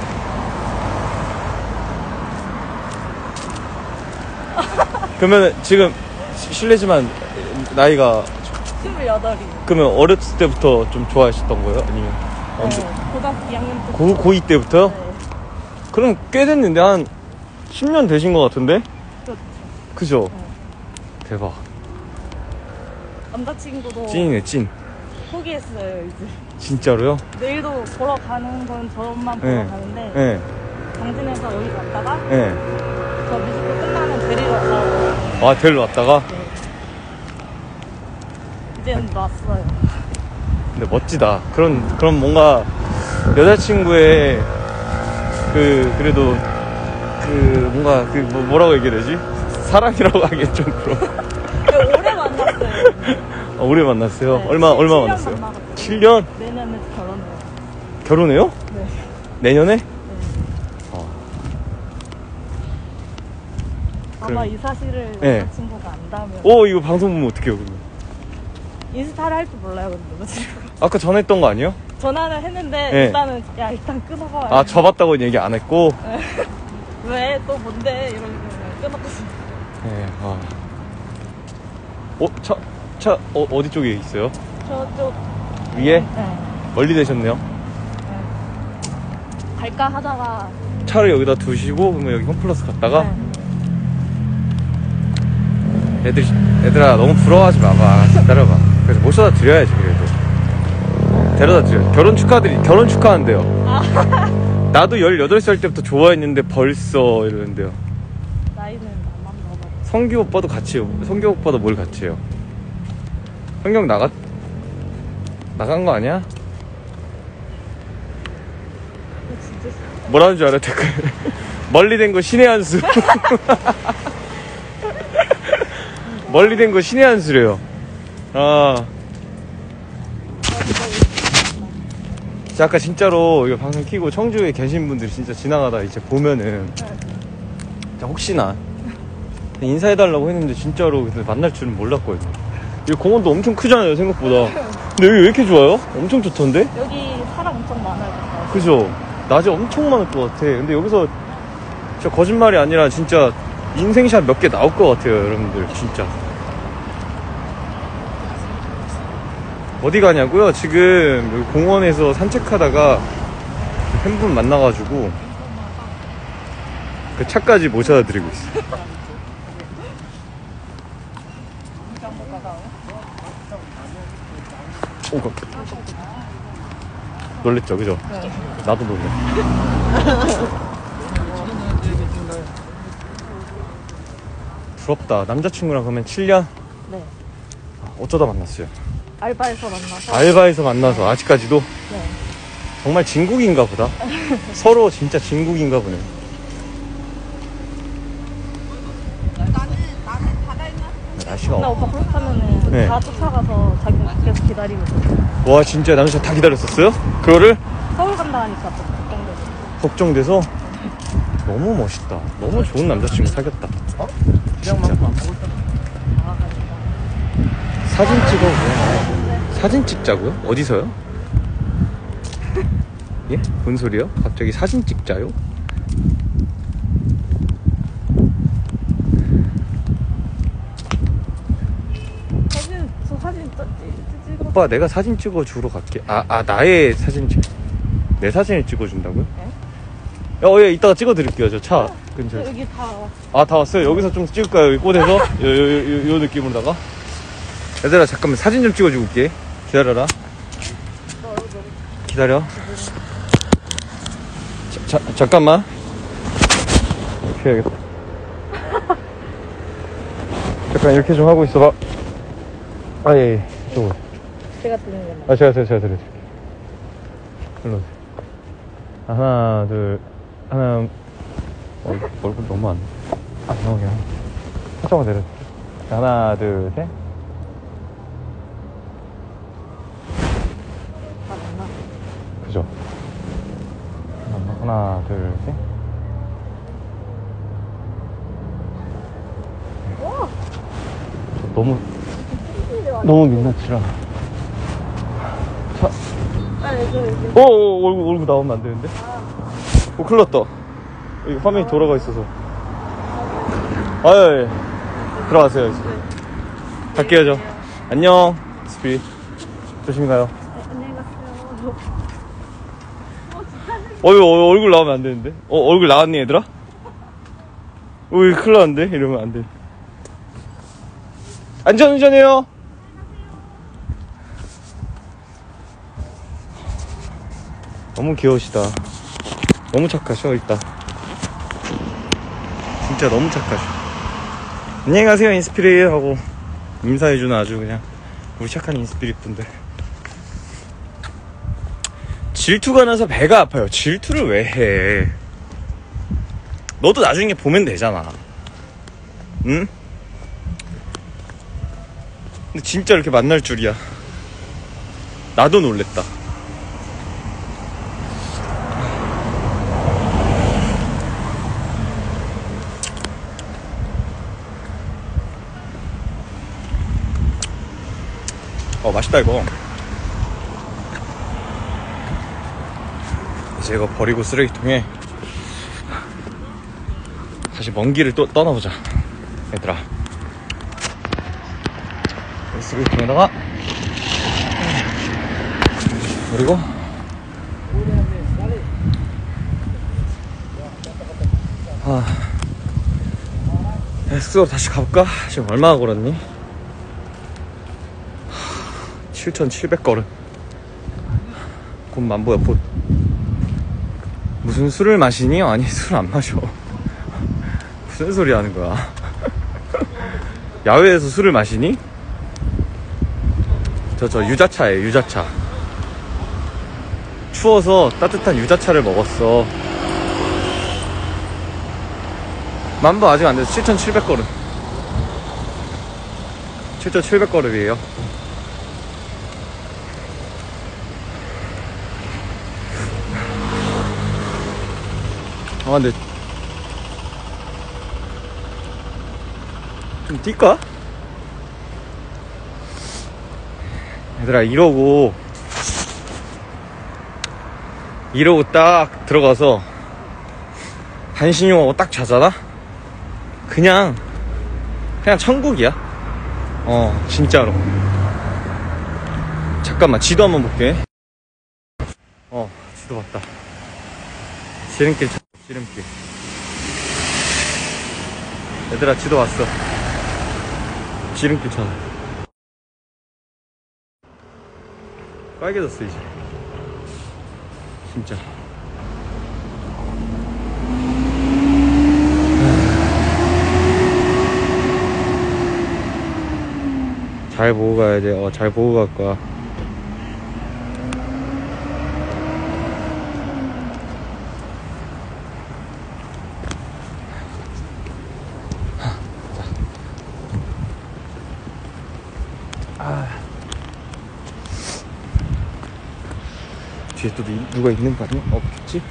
그러면 지금 시- 실례지만 나이가 스물여덟이요. 그러면 어렸을 때부터 좀 좋아하셨던 거예요? 아니면 언제? 네, 고등학교 이 학년 때. 고, 고이 때부터요? 네. 그럼 꽤 됐는데 한 십 년 되신 것 같은데? 그렇죠. 그죠? 네. 대박. 남자친구도 찐이네, 찐. 포기했어요, 이제. 진짜로요? 내일도 보러 가는 건 저만 보러 네. 가는데. 네. 당진에서 여기 갔다가 네. 저 뮤지컬 끝나면 데리러 가고. 아, 데리러 왔다가? 네. 이제는 놨어요. 근데 멋지다. 그런, 그런 뭔가 여자친구의 그, 그래도 그 뭔가 그 뭐, 뭐라고 얘기해야 되지? 사랑이라고 하기엔 좀 그런. 네, 오래 만났어요. 아, 오래 만났어요? 네, 얼마, 칠- 얼마 칠 년 만났어요? 만나가지고. 칠 년? 내년에 결혼해요. 결혼해요? 네. 내년에? 네. 어. 아마 그럼- 이 사실을 네. 여자친구가 안다면 오, 이거 방송 보면 어떡해요, 그러면? 인스타를 할 줄 몰라요, 근데 여자친구가. 아까 전화했던 거 아니에요? 전화는 했는데 네. 일단은 야 일단 끊어봐. 아, 접었다고는 얘기 안 했고? 왜 또 뭔데 이러면 끊었거든요. 네, 아. 어, 차, 차, 어, 어디 쪽에 있어요? 저쪽 위에? 네. 멀리 되셨네요. 네. 갈까 하다가 차를 여기다 두시고, 그러면 여기 홈플러스 갔다가, 네. 애들, 얘들아, 너무 부러워하지 마봐. 기다려봐. 그래서 모셔다 드려야지, 그래도. 데려다 드려. 결혼 축하드리, 결혼 축하한대요. 나도 열여덟 살 때부터 좋아했는데 벌써 이러는데요. 나이는 나만 먹어. 성규 오빠도 같이 해요. 성규 오빠도 뭘 같이 해요? 성경 나갔, 나간 거 아니야? 진짜 뭐라는 줄 알아, 댓글. 멀리 된 거 신의 한 수. 멀리 된 거 신의 한 수래요. 아. 진짜 아까 진짜로 이거 방송 키고 청주에 계신 분들이 진짜 지나가다 이제 보면은 진짜 혹시나 인사해달라고 했는데 진짜로 근데 만날 줄은 몰랐거든요. 이 공원도 엄청 크잖아요, 생각보다. 근데 여기 왜 이렇게 좋아요? 엄청 좋던데? 여기 사람 엄청 많아요. 그죠? 낮에 엄청 많을 것 같아. 근데 여기서 진짜 거짓말이 아니라 진짜 인생샷 몇 개 나올 것 같아요, 여러분들. 진짜. 어디 가냐고요? 지금 여기 공원에서 산책하다가 팬분 만나가지고 그 차까지 모셔다 드리고 있어요. 오, 깜 놀랬죠, 그죠? 네. 나도 놀래. 부럽다. 남자친구랑 그러면 칠 년? 네. 어쩌다 만났어요? 알바에서 만나서. 알바에서 만나서 아직까지도? 네. 정말 진국인가 보다. 서로 진짜 진국인가 보네. 날씨가 근데 어- 오빠 그렇다면은 네. 다 쫓아가서 자기 밖에서 기다리고 있어. 와, 진짜 남자 다 기다렸었어요? 그거를? 서울 간다 하니까 또 걱정되고. 걱정돼서? 너무 멋있다. 너무 좋은 남자친구 사귀었다. 진짜. 사진 찍어. 사진 찍자고요? 어디서요? 예? 뭔 소리요? 갑자기 사진 찍자요? 사진 저 사진 찍 찍어. 오빠, 내가 사진 찍어주러 갈게. 아, 아, 나의 사진 찍, 내 사진을 찍어준다고요? 네? 어, 예, 이따가 찍어드릴게요. 저 차 근처에. 여기 다 왔어. 아, 다 왔어요? 여기서 좀 찍을까요? 여기 꽃에서? 요, 요, 요, 요 느낌으로다가. 얘들아, 잠깐만 사진 좀 찍어주고 올게. 기다려라. 기다려. 자, 자, 잠깐만. 이렇게 해야겠다. 잠깐 이렇게 좀 하고 있어봐. 아, 예, 예. 이쪽으로. 제가 드리는 건가요? 아, 제가, 제가, 제가 드릴게요. 일로 오세요. 하나, 둘, 하나, 어, 얼굴 너무 안, 안 나오게 하나. 살짝만 내려줄게요. 하나, 둘, 셋. 아, 맞나? 그죠? 하나, 둘, 셋. 와! 저 너무, 너무 민낯이라. 자, 아, 네, 저 여기. 어, 어, 얼굴, 얼굴 나오면 안 되는데? 어, 큰일 났다. 여기 화면이 돌아가 있어서. 아, 예, 예. 들어가세요, 이제. 갈게요, 저. 안녕, 스피. 조심히 가요. 네, 안녕히 가세요. 어, 어, 얼굴 나오면 안 되는데? 어, 얼굴 나왔니, 얘들아? 우리 큰일 났는데? 이러면 안 돼. 안전운전해요! 너무 귀여우시다. 너무 착하셔, 일단. 진짜 너무 착하셔. 안녕히 가세요, 인스피릿 하고 인사해주는 아주 그냥 우리 착한 인스피릿 분들. 질투가 나서 배가 아파요. 질투를 왜 해? 너도 나중에 보면 되잖아. 응? 근데 진짜 이렇게 만날 줄이야. 나도 놀랬다. 어, 맛있다 이거. 이제 이거 버리고 쓰레기통에 다시 먼 길을 또 떠나보자, 얘들아. 쓰레기통에다가 그리고 아, 숙소로 다시 가볼까? 지금 얼마나 걸었니? 칠천칠백 걸음. 곧 만보야, 곧. 무슨 술을 마시니? 아니, 술 안 마셔. 무슨 소리 하는 거야? 야외에서 술을 마시니? 저, 저, 유자차예요, 유자차. 추워서 따뜻한 유자차를 먹었어. 만보 아직 안 돼서 칠천칠백 걸음. 칠천칠백 걸음이에요. 아, 근데 좀 뛸까? 얘들아, 이러고 이러고 딱 들어가서 반신욕하고 딱 자잖아? 그냥 그냥 천국이야. 어, 진짜로. 잠깐만, 지도 한번 볼게. 어, 지도 봤다. 지름길 찾 지름길. 얘들아, 지도 왔어. 지름길 찾아. 빨개졌어 이제. 진짜. 잘 보고 가야 돼. 어, 잘 보고 갈 거야. 아. 뒤에 또 누가 있는 거 아니야? 없겠지?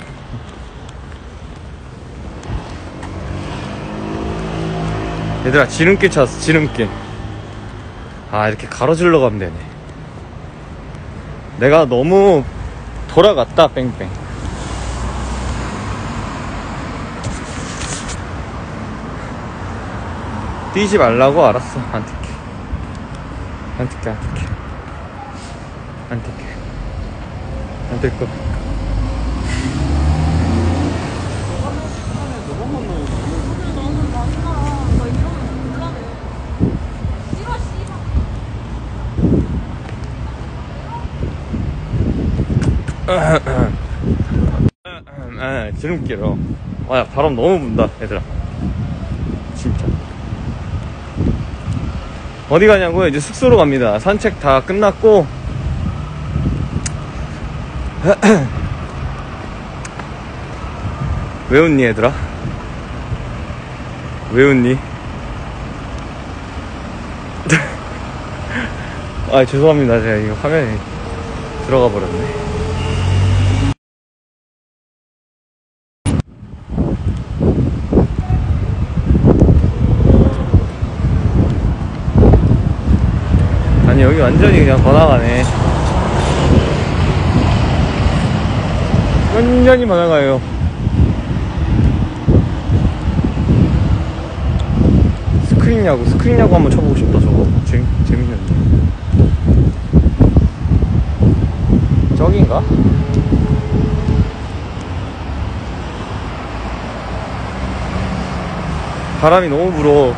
얘들아, 지름길 찾았어, 지름길. 아, 이렇게 가로질러 가면 되네. 내가 너무 돌아갔다, 뺑뺑. 뛰지 말라고? 알았어, 안 뛸게. 안 뛸게, 안 뛸게. 안 뛸게. 안 뛸 거. 아, 지름길어. 와, 야, 바람 너무 분다, 얘들아. 진짜. 어디 가냐고요? 이제 숙소로 갑니다. 산책 다 끝났고 왜 웃니 얘들아? 왜 웃니? 아 죄송합니다. 제가 이거 화면에 들어가 버렸네. 아니 여기 완전히 그냥 번화가네. 완전히 번화가예요. 스크린 야구 스크린 야구 한번 쳐보고 싶다. 저거 재밌, 재밌는데. 저긴가? 바람이 너무 불어.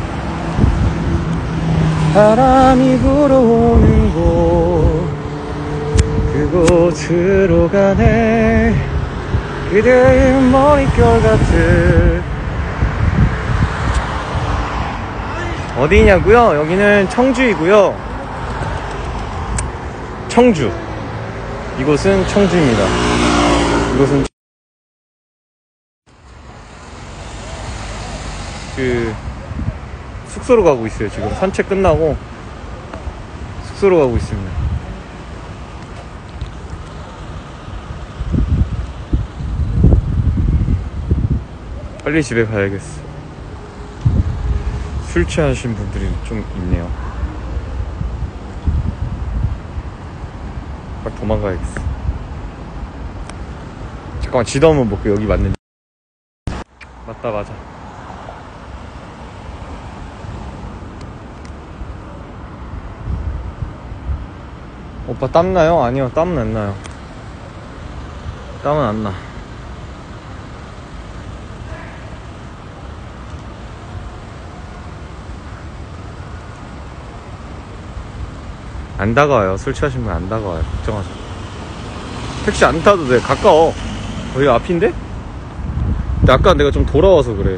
바람이 불어오는 곳 그곳으로 가네. 그대의 머릿결 같은. 어디냐고요? 여기는 청주이고요. 청주. 이곳은 청주입니다. 이곳은 그 숙소로 가고 있어요. 지금 산책 끝나고 숙소로 가고 있습니다. 빨리 집에 가야겠어. 술 취하신 분들이 좀 있네요. 빨리 도망가야겠어. 잠깐만 지도 한번 볼게. 여기 맞는지. 맞다 맞아. 오빠 땀나요? 아니요 땀은 안 나요. 땀은 안 나. 안 다가와요. 술 취하신 분 안 다가와요. 걱정하지 마. 택시 안 타도 돼. 가까워. 여기 앞인데? 근데 아까 내가 좀 돌아와서 그래.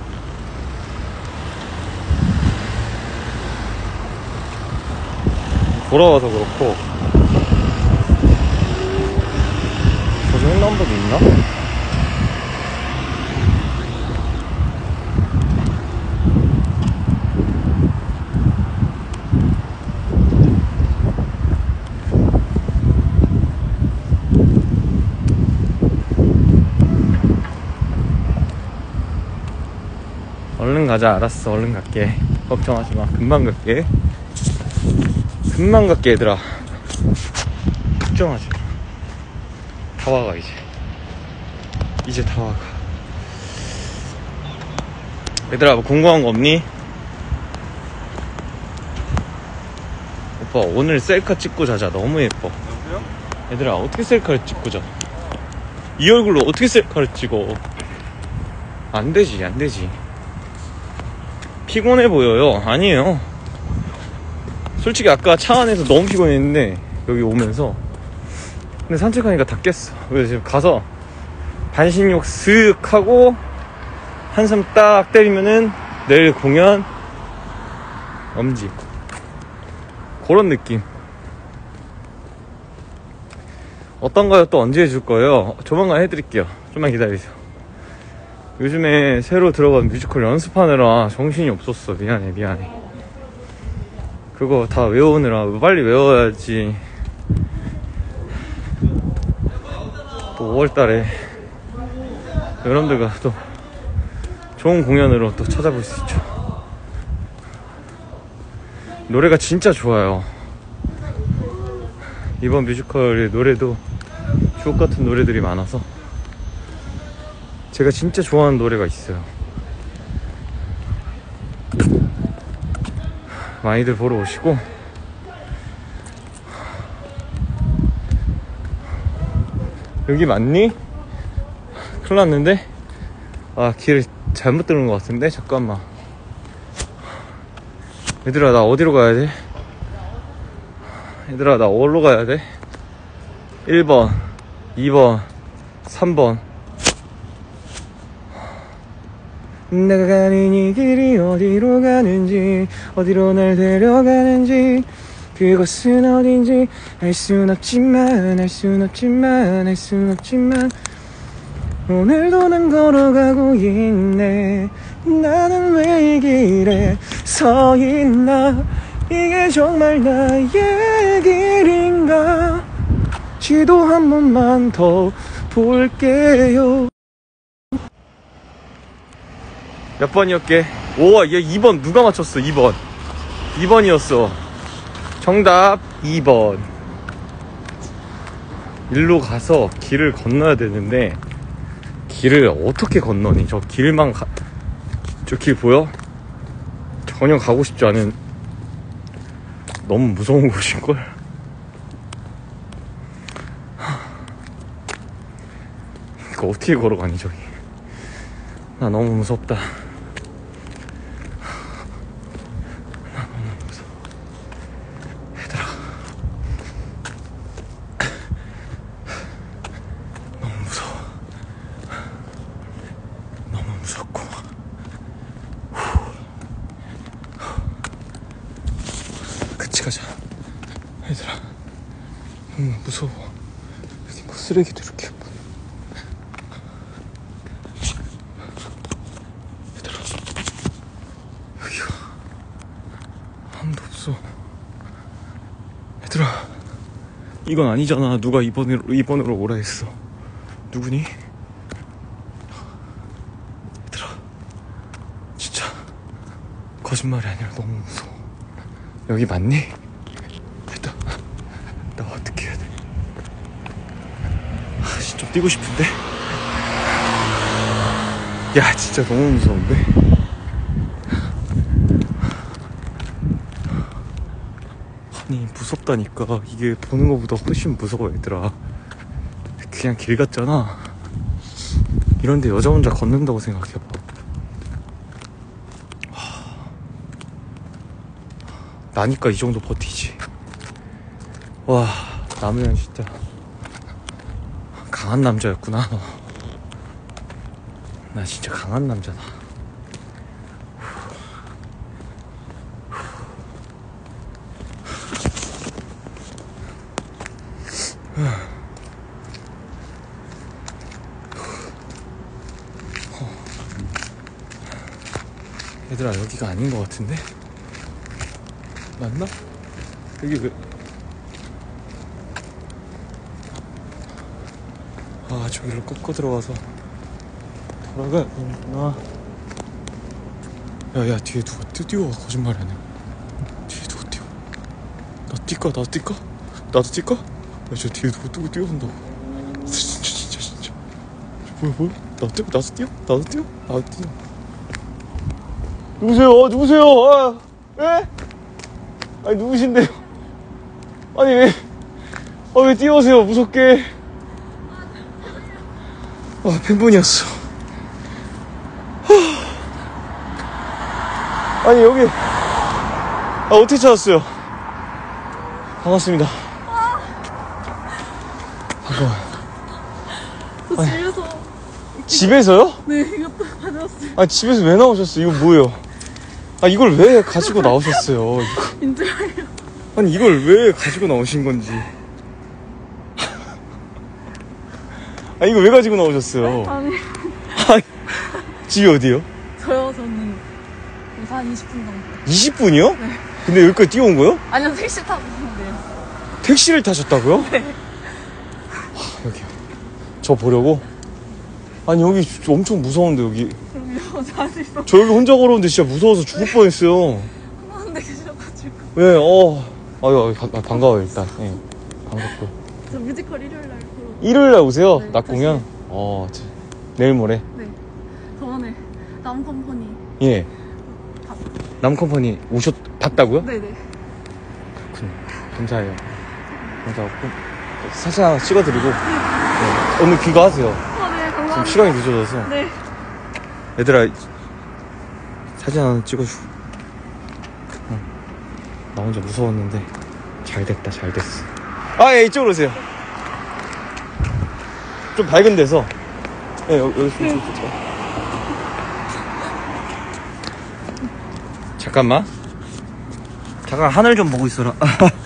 돌아와서 그렇고. 저기 횡단보도 있나? 얼른 가자. 알았어. 얼른 갈게. 걱정하지 마. 금방 갈게. 금방 갈게 얘들아. 걱정하지 마. 다 와가 이제. 이제 다 와가. 얘들아 뭐 궁금한 거 없니? 오빠 오늘 셀카 찍고 자자. 너무 예뻐. 여보세요? 얘들아 어떻게 셀카를 찍고 자? 이 얼굴로 어떻게 셀카를 찍어? 안 되지 안 되지. 피곤해 보여요. 아니에요. 솔직히 아까 차 안에서 너무 피곤했는데 여기 오면서 근데 산책하니까 다 깼어. 그래서 지금 가서 반신욕 슥 하고 한숨 딱 때리면은 내일 공연 엄지 그런 느낌. 어떤가요? 또 언제 해줄 거예요? 조만간 해드릴게요. 좀만 기다리세요. 요즘에 새로 들어간 뮤지컬 연습하느라 정신이 없었어. 미안해 미안해. 그거 다 외우느라 빨리 외워야지. 또 오월달에 여러분들과 또 좋은 공연으로 또 찾아볼 수 있죠. 노래가 진짜 좋아요. 이번 뮤지컬의 노래도 주옥 같은 노래들이 많아서 제가 진짜 좋아하는 노래가 있어요. 많이들 보러 오시고. 여기 맞니? 큰일 났는데? 아 길 잘못 들은 것 같은데? 잠깐만. 얘들아 나 어디로 가야 돼? 얘들아 나 어디로 가야 돼? 일 번 이 번 삼 번 내가 가는 이 길이 어디로 가는지 어디로 날 데려가는지 그곳은 어딘지 알 순 없지만 알 순 없지만 알 순 없지만 오늘도 난 걸어가고 있네. 나는 왜 이 길에 서 있나. 이게 정말 나의 길인가. 지도 한 번만 더 볼게요. 몇 번이었게? 오, 얘 이 번 누가 맞췄어? 이 번 이 번이었어 정답. 이 번. 일로 가서 길을 건너야 되는데 길을 어떻게 건너니? 저 길만 가... 저 길 보여? 전혀 가고 싶지 않은 너무 무서운 곳인걸? 이거 어떻게 걸어가니 저기. 나 너무 무섭다. 같이 가자 얘들아. 음, 무서워. 여기 뭐 쓰레기도 이렇게. 얘들아 여기가 아무도 없어. 얘들아 이건 아니잖아. 누가 이 번으로, 이 번으로 오라 했어. 누구니? 얘들아 진짜 거짓말이 아니라 너무 무서워. 여기 맞니? 일단 나 어떻게 해야 돼? 아, 좀 뛰고 싶은데? 야 진짜 너무 무서운데? 아니 무섭다니까. 이게 보는 것보다 훨씬 무서워 얘들아. 그냥 길 같잖아. 이런데 여자 혼자 걷는다고 생각해봐. 나니까 이 정도 버티지. 와, 남우현 진짜 강한 남자였구나. 나 진짜 강한 남자다. 얘들아 여기가 아닌 것 같은데? 맞나? 여기 왜? 아 저기로 꺾어 들어가서 돌아가야 되는구나. 야야 뒤에 누가 뛰, 뛰어와. 거짓말이 아니야. 뒤에 누가 뛰어. 나 뛸까? 나도 뛸까? 나도 뛸까? 야 저 뒤에 누가 뛰고 뛰어온다고. 진짜 진짜 진짜 뭐야 뭐야? 나도 뛰어? 나도 뛰어? 나도 뛰어? 나도 뛰어. 누구세요? 누구세요? 아, 예? 아니 누구신데요? 아니 왜, 아, 왜 뛰어오세요 무섭게. 아 팬분이었어. 아니 여기 아 어떻게 찾았어요? 반갑습니다. 반가워요. 저 아니, 집에서. 집에서요? 네, 이것도 가져왔어요. 아 집에서 왜 나오셨어요? 이거 뭐예요? 아 이걸 왜 가지고 나오셨어요? 이거. 인증하려. 아니 이걸 왜 가지고 나오신 건지. 아 이거 왜 가지고 나오셨어요? 아니, 아니 집이 어디요? 저요, 저는 여기서 한 이십 분 정도. 이십 분이요? 네. 근데 여기까지 뛰어온 거요? 아니요, 택시 타고 오는데요. 택시를 타셨다고요? 네. 하, 여기요. 저 보려고? 아니 여기 엄청 무서운데 여기. 그럼요, 저 아직 있어. 저 여기 혼자 걸어오는데 진짜 무서워서 죽을 뻔했어요. 한가운데 계셔가지고. 왜? 어. 아유 바, 반가워요 일단. 네. 반갑고. 저 뮤지컬 일요일 날 보러. 일요일 날 오세요? 네, 낮 공연? 다시. 어. 저, 내일 모레? 네. 저번에 남컴퍼니. 예. 봤- 남컴퍼니 오셨 봤다고요? 네네. 그렇군요. 감사해요. 감사하고 사진 하나 찍어드리고 네. 오늘 귀가하세요. 어, 네, 지금 감사합니다. 시간이 늦어져서. 네. 얘들아 사진 하나 찍어주고. 응. 나 혼자 무서웠는데 잘 됐다. 잘 됐어. 아 예 이쪽으로 오세요. 좀 밝은 데서. 예 여기 여기 좀 좀. 잠깐만. 잠깐 하늘 좀 보고 있어라.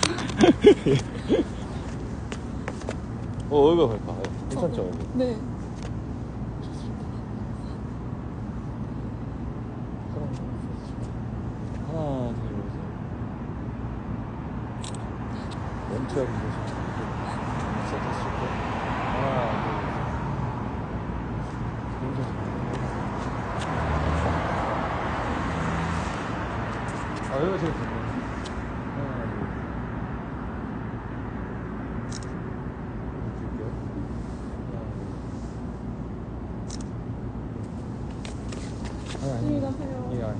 어, 여기가 갈까? 괜찮죠? 여기? 네. 하나, 둘, 셋. 멈춰야 되죠. 진짜 다시 줄게. 하나, 둘, 셋. 아, 여기가 제일 좋네. 안녕히 가세요. 예, 아니.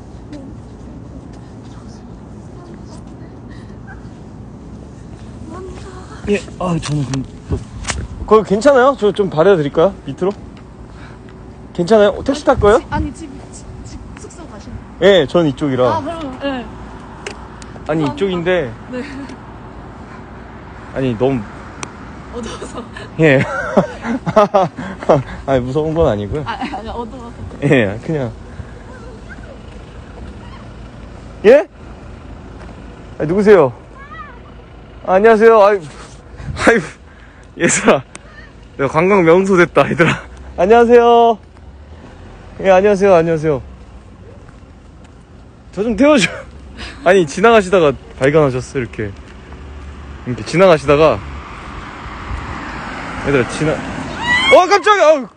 예, 아, 저는 그럼 또. 거기 괜찮아요? 저 좀 바래드릴까요? 밑으로? 괜찮아요? 택시 탈 거예요? 아니 집, 집, 집 숙소 가시는. 예, 전 이쪽이라. 아 그럼 네. 아니, 이쪽인데. 네. 아니, 너무. 어두워서. 예. 아니, 무서운 건 아니고요. 아 아니 어두워서. 예, 그냥. 예? 아, 누구세요? 아, 안녕하세요. 아이, 아이, 얘들아. 내가 관광 명소 됐다, 얘들아. 안녕하세요. 예, 안녕하세요, 안녕하세요. 저 좀 태워줘. 아니, 지나가시다가 발견하셨어, 이렇게. 이렇게 지나가시다가. 얘들아, 지나. 어, 깜짝이야! 아유.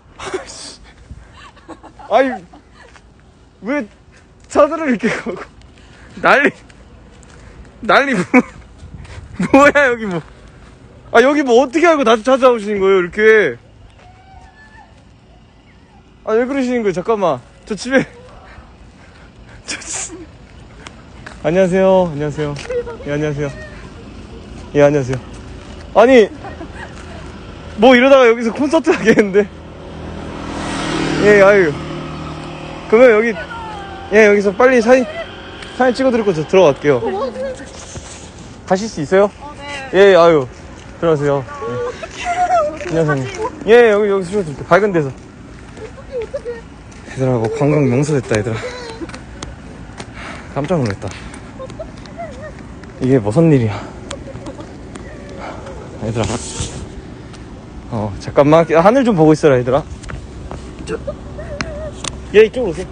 아이, 왜 차들을 이렇게 가고. 난리, 난리, 뭐, 뭐야, 여기 뭐. 아, 여기 뭐 어떻게 알고 나도 찾아오시는 거예요, 이렇게. 아, 왜 그러시는 거예요, 잠깐만. 저 집에. 저 집. 안녕하세요, 안녕하세요. 예, 안녕하세요. 예, 안녕하세요. 아니, 뭐 이러다가 여기서 콘서트 하겠는데. 예, 아유. 그러면 여기, 예, 여기서 빨리 사진, 사진 찍어드리고 저 들어갈게요. 가실 수 있어요? 어, 네. 예, 아유. 들어가세요. 예. 안녕하세요. 예, 여기, 여기 찍어드릴게요. 밝은 데서. 얘들아, 뭐 관광 명소 됐다, 얘들아. 깜짝 놀랐다. 이게 무슨 일이야. 얘들아. 어, 잠깐만. 하늘 좀 보고 있어라, 얘들아. 저. 얘 이쪽으로 오세요.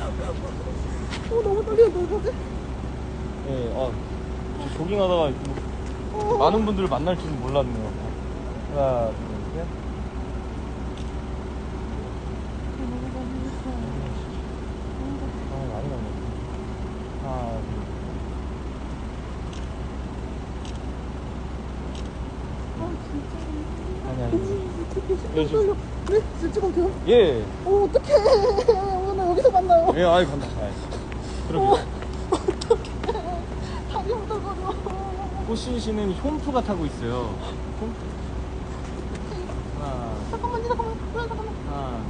어 너무 떨려 너무 떨려. 예, 아, 저 조깅하다가 뭐, 많은 분들을 만날 줄은 몰랐네요. 하나, 둘, 셋. 아, 많이 만났네. 하나, 둘. 아 진짜. 아니, 아니. 예, 저, 네? 진짜 찍어도 돼요? 예. 어 어떡해. 오늘 여기서 만나요. 예, 아이, 간다. 아이. 그러게. 다리 흔들거려. 호신 씨는 홈프가 타고 있어요. 홈프. 하나, 잠깐만요 잠깐만. 그래 잠깐만. 하나.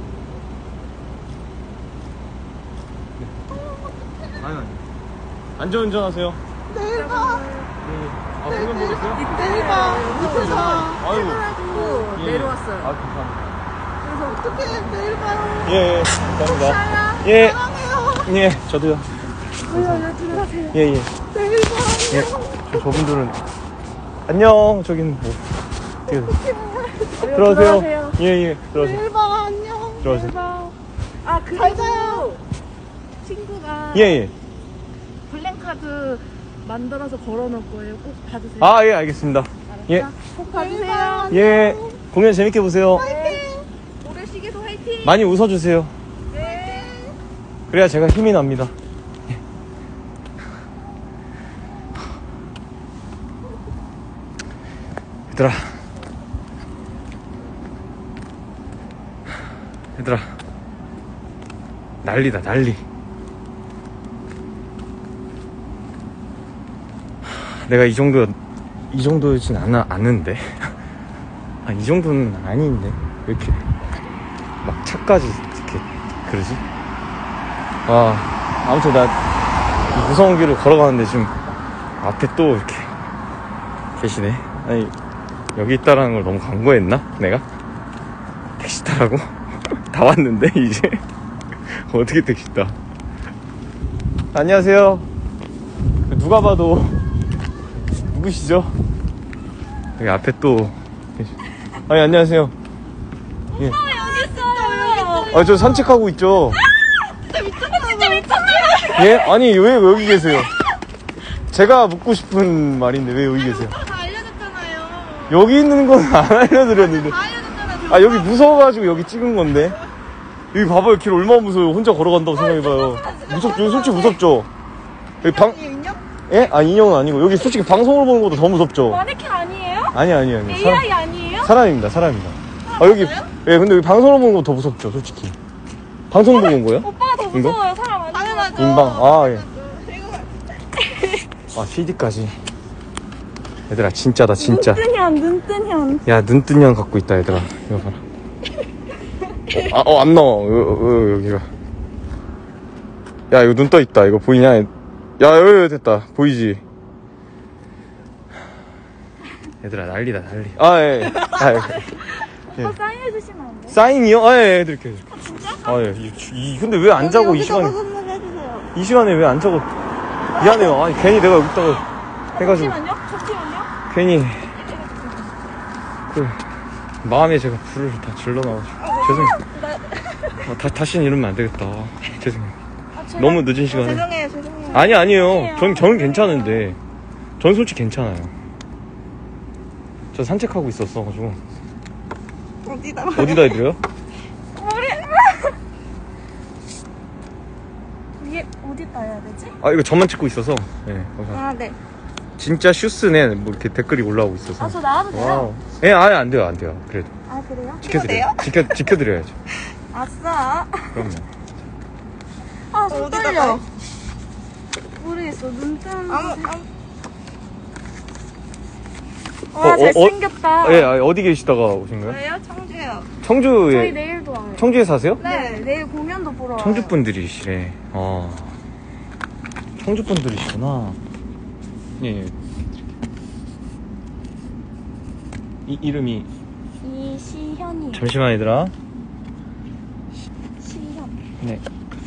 네. 아니, 아니. 안전운전 하세요. 내일 봐. 네. 아, 공연 보고 있어요? 내일 봐. 이틀다. 아이고. 해가지고 예. 내려왔어요. 아, 감사합니다. 그래서 어떡해. 내일 봐요. 예, 예. 감사합니다. 사랑. 예. 사랑해요. 예, 저도요. 그래요. 들어가세요. 예, 예. 내일 봐. 예. 저, 저분들은. 안녕. 저긴 뭐. 어떻게 들어가세요. 들어가세요. 예, 예. 들어가세요. 내일 봐. 안녕. 들어가세요. 내일 봐. 아, 그리고 잘 자요. 친구가 예, 예. 블랙카드 만들어서 걸어놓을 거예요. 꼭 봐주세요. 아, 예, 알겠습니다. 예. 꼭 봐주세요. 예. 공연 재밌게 보세요. 모래시계도 화이팅. 많이 웃어주세요. 네. 그래야 제가 힘이 납니다. 예. 얘들아. 얘들아. 난리다, 난리. 내가 이 정도, 이 정도진 않아, 않은데. 아, 이 정도는 아닌데. 왜 이렇게, 막 차까지 이렇게, 그러지? 아, 아무튼 나, 이 무서운 길을 걸어가는데 지금, 앞에 또 이렇게, 계시네. 아니, 여기 있다라는 걸 너무 광고했나? 내가? 택시 타라고? 다 왔는데, 이제? 어떻게 택시 타? 안녕하세요. 누가 봐도 누구시죠? 여기 앞에 또 아니 안녕하세요. 예. 여기 있어요. 아 저 산책하고 있죠. 진짜 미쳤나 진짜 미쳤나. 예? 아니 왜 여기 계세요? 제가 묻고 싶은 말인데 왜 여기 계세요? 다 알려줬잖아요. 여기 있는 건 안 알려드렸는데. 다 알려줬잖아요. 아 여기 무서워가지고 여기 찍은 건데. 여기 봐봐요. 길 얼마나 무서워요. 혼자 걸어간다고 생각해봐요. 무섭죠? 솔직히 무섭죠? 여기 방 인형? 예? 아 인형은 아니고 여기 솔직히 방송으로 보는 것도 더 무섭죠? 마네킹 아니에요? 아니 아니 아니 에이아이 아니에요? 사람입니다 사람입니다. 아 여기 예 근데 여기 방송으로 보는 거 더 무섭죠 솔직히. 방송 보고 온 거예요? 오빠가 더 무서워요. 사람 아니에요? 당연하죠. 인방 아 예. 아 씨디까지. 얘들아 진짜다 진짜. 눈뜬현 눈뜬현. 야 눈뜬형 갖고 있다 얘들아. 이거 봐라. 어, 아, 어, 안 나와. 어, 어, 여기가. 야, 이거 눈 떠 있다. 이거 보이냐? 야, 여기, 여기 됐다. 보이지? 얘들아, 난리다, 난리. 아, 예. 아, 예. 예. 오빠 사인해주시면 안 돼요? 사인이요? 아, 예, 해드릴게요. 아, 진짜? 아, 예. 이, 이, 근데 왜 안 자고 이 시간에. 선물해주세요. 이 시간에 왜 안 자고. 미안해요. 아니, 괜히 내가 여기다가 해가지고. 잠시만요. 잠시만요. 괜히. 그, 마음에 제가 불을 다 질러놔가지고. 죄송해요. 아, 다, 다시는 이러면 안 되겠다. 죄송해요. 아, 제가... 너무 늦은 시간에. 아, 죄송해요, 죄송해요. 아니, 아니에요. 아니에요. 전, 저는 괜찮은데. 전 솔직히 괜찮아요. 저 산책하고 있었어가지고. 어디다? 어디다 해드려요? 머리. 위에 어디다 해야 되지? 아, 이거 저만 찍고 있어서. 네, 감사합니다. 아, 네. 진짜 슈스네. 뭐 이렇게 댓글이 올라오고 있어서. 아, 저 나와도 돼요? 와우. 예, 아예 안 돼요, 안 돼요. 그래도. 아, 그래요? 지켜드려요. 지켜, 지켜드려야죠. 아싸. 그럼요. 아, 손 떨려. 모르겠어. 눈 뜨는. 아무, 아무. 와, 어, 어, 잘생겼다. 예, 아, 어디 계시다가 오신 거예요? 저요? 청주요. 청주에. 저희 내일도 와요. 청주에 사세요? 네, 내일 공연도 보러 와요. 청주 분들이시래. 어. 청주 분들이시구나. 예, 예. 이, 이름이. 이시현이요. 잠시만, 얘들아. 시현. 네.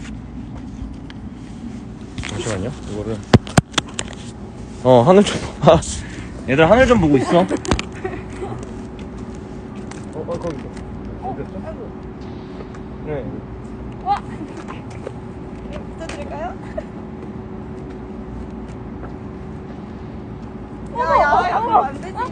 잠시만요. 이거를. 어, 하늘 좀 봐. 얘들 하늘 좀 보고 있어. 어, 어, 거기. 어, 됐죠? 네. 와! 부탁드릴까요? 야, 야, 야, 그럼 안 되지.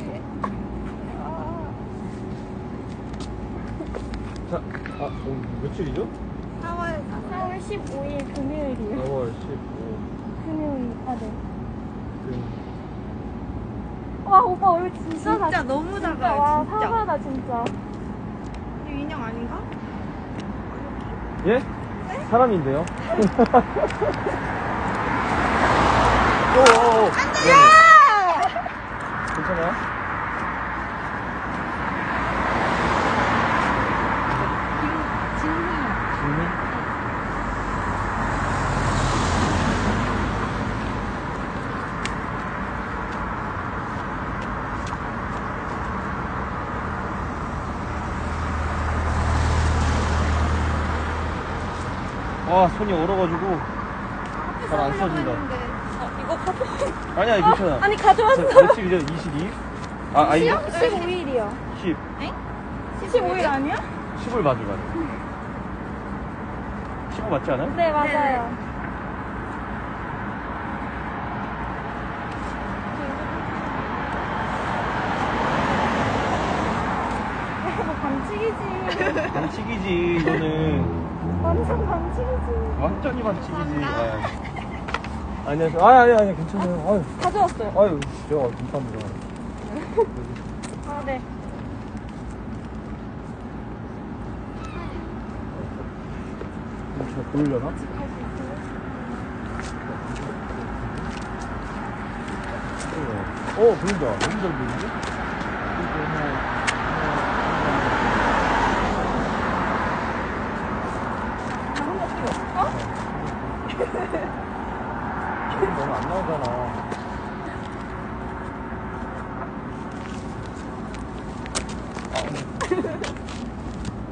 자, 아, 어, 며칠이죠? 사월, 사월 십오일 금요일이요. 사월 십오. 금요일, 아, 네. 금. 와, 오빠 얼굴 진짜 진짜 작- 너무 진짜, 작아요, 와, 진짜. 사과다, 진짜. 이거 인형 아닌가? 예? 사람인데요? 오오오. 야! 괜찮아요? 진미? 아, 손이 얼어가지고 잘 안 써진다. 아, 이거 가져. 아니, 아니, 괜찮아. 아니, 가져왔어. 저 며칠이죠? 이십이? 아, 아니, 십오일이요. 십. 십오일 아니야? 십을 맞을 맞아. 십오 맞지 않아요? 네, 맞아요. 이거 반칙이지. 반칙이지, 이거는. 완전 반칙이지. 완전히 반칙이지. 아, 안녕하세요. 아, 아니, 아니, 괜찮아요. 아유, 가져왔어요. 아유, 제가 감사합니다. 아, 네. 잘 보이려나? 어, 보인다. 너무 잘 보이는데? 너무 안 나오잖아.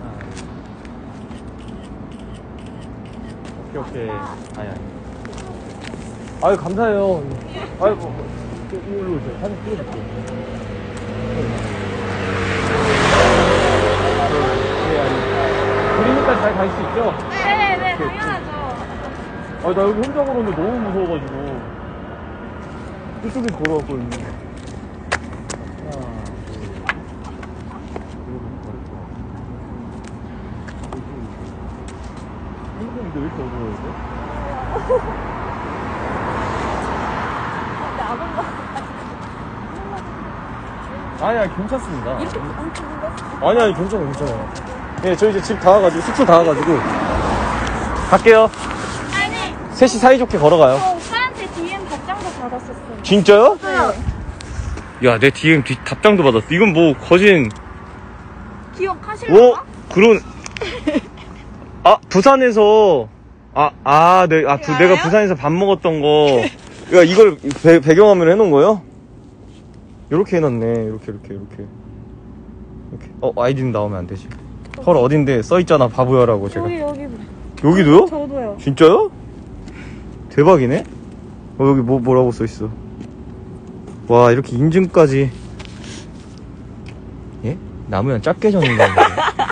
오케이, 오케이. 아니, 아니. 아유, 감사해요. 아유, 뭐, 이리로 오세요. 사진 찍어줄게요. 네, 아니. 그리니까 잘 갈 수 있죠? 네네, 당연하죠. 아, 나 여기 혼자 걸었는데 너무 무서워가지고. 저쪽에 걸어왔거든요. 하나, 둘. 근데 왜 이렇게 어려워요? 아니, 아니, 괜찮습니다. 아니, 아니, 괜찮아요, 괜찮아요. 예, 저 이제 집 다 와가지고, 숙소 다 와가지고. 갈게요. 아니, 셋이 사이좋게 걸어가요. 저 오빠한테 디엠 답장도 받았었어요. 진짜요? 네. 야, 내 디엠 디, 답장도 받았어. 이건 뭐, 거진. 기억하실래요? 어? 그런. 아, 부산에서. 아, 아, 네, 아, 부, 내가 부산에서 밥 먹었던 거. 야, 이걸 배, 배경화면을 해놓은 거예요? 요렇게 해놨네. 이렇게, 이렇게, 이렇게. 이렇게. 어, 아이디는 나오면 안 되지. 헐, 어딘데? 써있잖아, 바보야라고, 제가. 여기, 여기. 여기도요? 저도요. 진짜요? 대박이네? 어, 여기 뭐, 뭐라고 써있어. 와, 이렇게 인증까지. 예? 나무현 작게 적는 건데.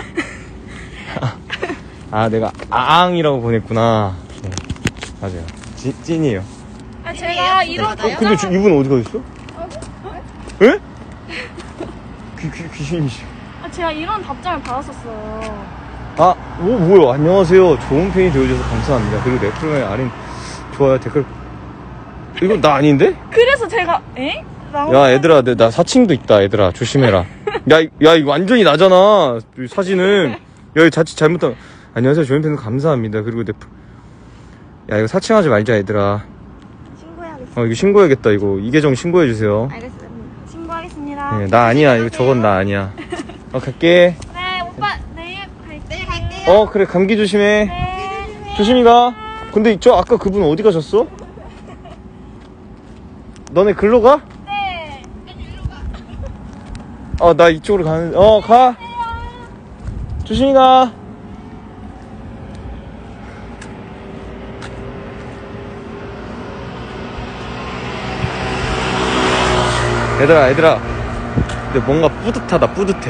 아, 내가 앙이라고 보냈구나. 네, 맞아요. 찐, 찐이에요. 아, 제가 이런 어, 근데 저, 이분 어디 가셨어? 예? 귀, 귀, 귀신이시. 아, 제가 이런 답장을 받았었어요. 아, 오, 뭐야. 안녕하세요. 좋은 팬이 되어주셔서 감사합니다. 그리고 내 프로그램 아린 좋아요, 댓글. 이건 나 아닌데? 그래서 제가, 에? 나온 야, 얘들아, 내, 나 사칭도 있다, 얘들아. 조심해라. 야, 이- 야, 이거 완전히 나잖아. 이 사진은. 야, 이거 자칫 잘못하면. 안녕하세요. 좋은 팬 감사합니다. 그리고 내 프로. 야, 이거 사칭하지 말자, 얘들아. 신고해야겠습니다. 어, 이거 신고해야겠다, 이거. 이 계정 신고해주세요. 알겠습니다. 신고하겠습니다. 네, 나 아니야. 이거 저건 나 아니야. 어, 갈게. 네, 오빠, 내일 갈게. 네, 갈게요. 어, 그래. 감기 조심해. 네. 조심히 가. 근데 저 아까 그분 어디 가셨어? 너네 글로 가? 네. 어, 나 이쪽으로 가는, 어, 가. 조심히 가. 얘들아, 얘들아. 근데 뭔가 뿌듯하다, 뿌듯해.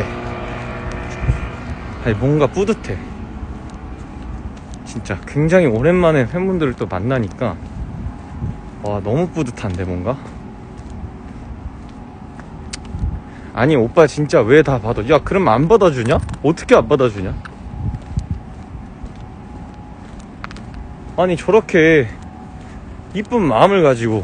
아니, 뭔가 뿌듯해. 진짜 굉장히 오랜만에 팬분들을 또 만나니까 와, 너무 뿌듯한데 뭔가. 아니, 오빠 진짜 왜 다 받아? 야, 그럼 안 받아주냐? 어떻게 안 받아주냐? 아니, 저렇게 이쁜 마음을 가지고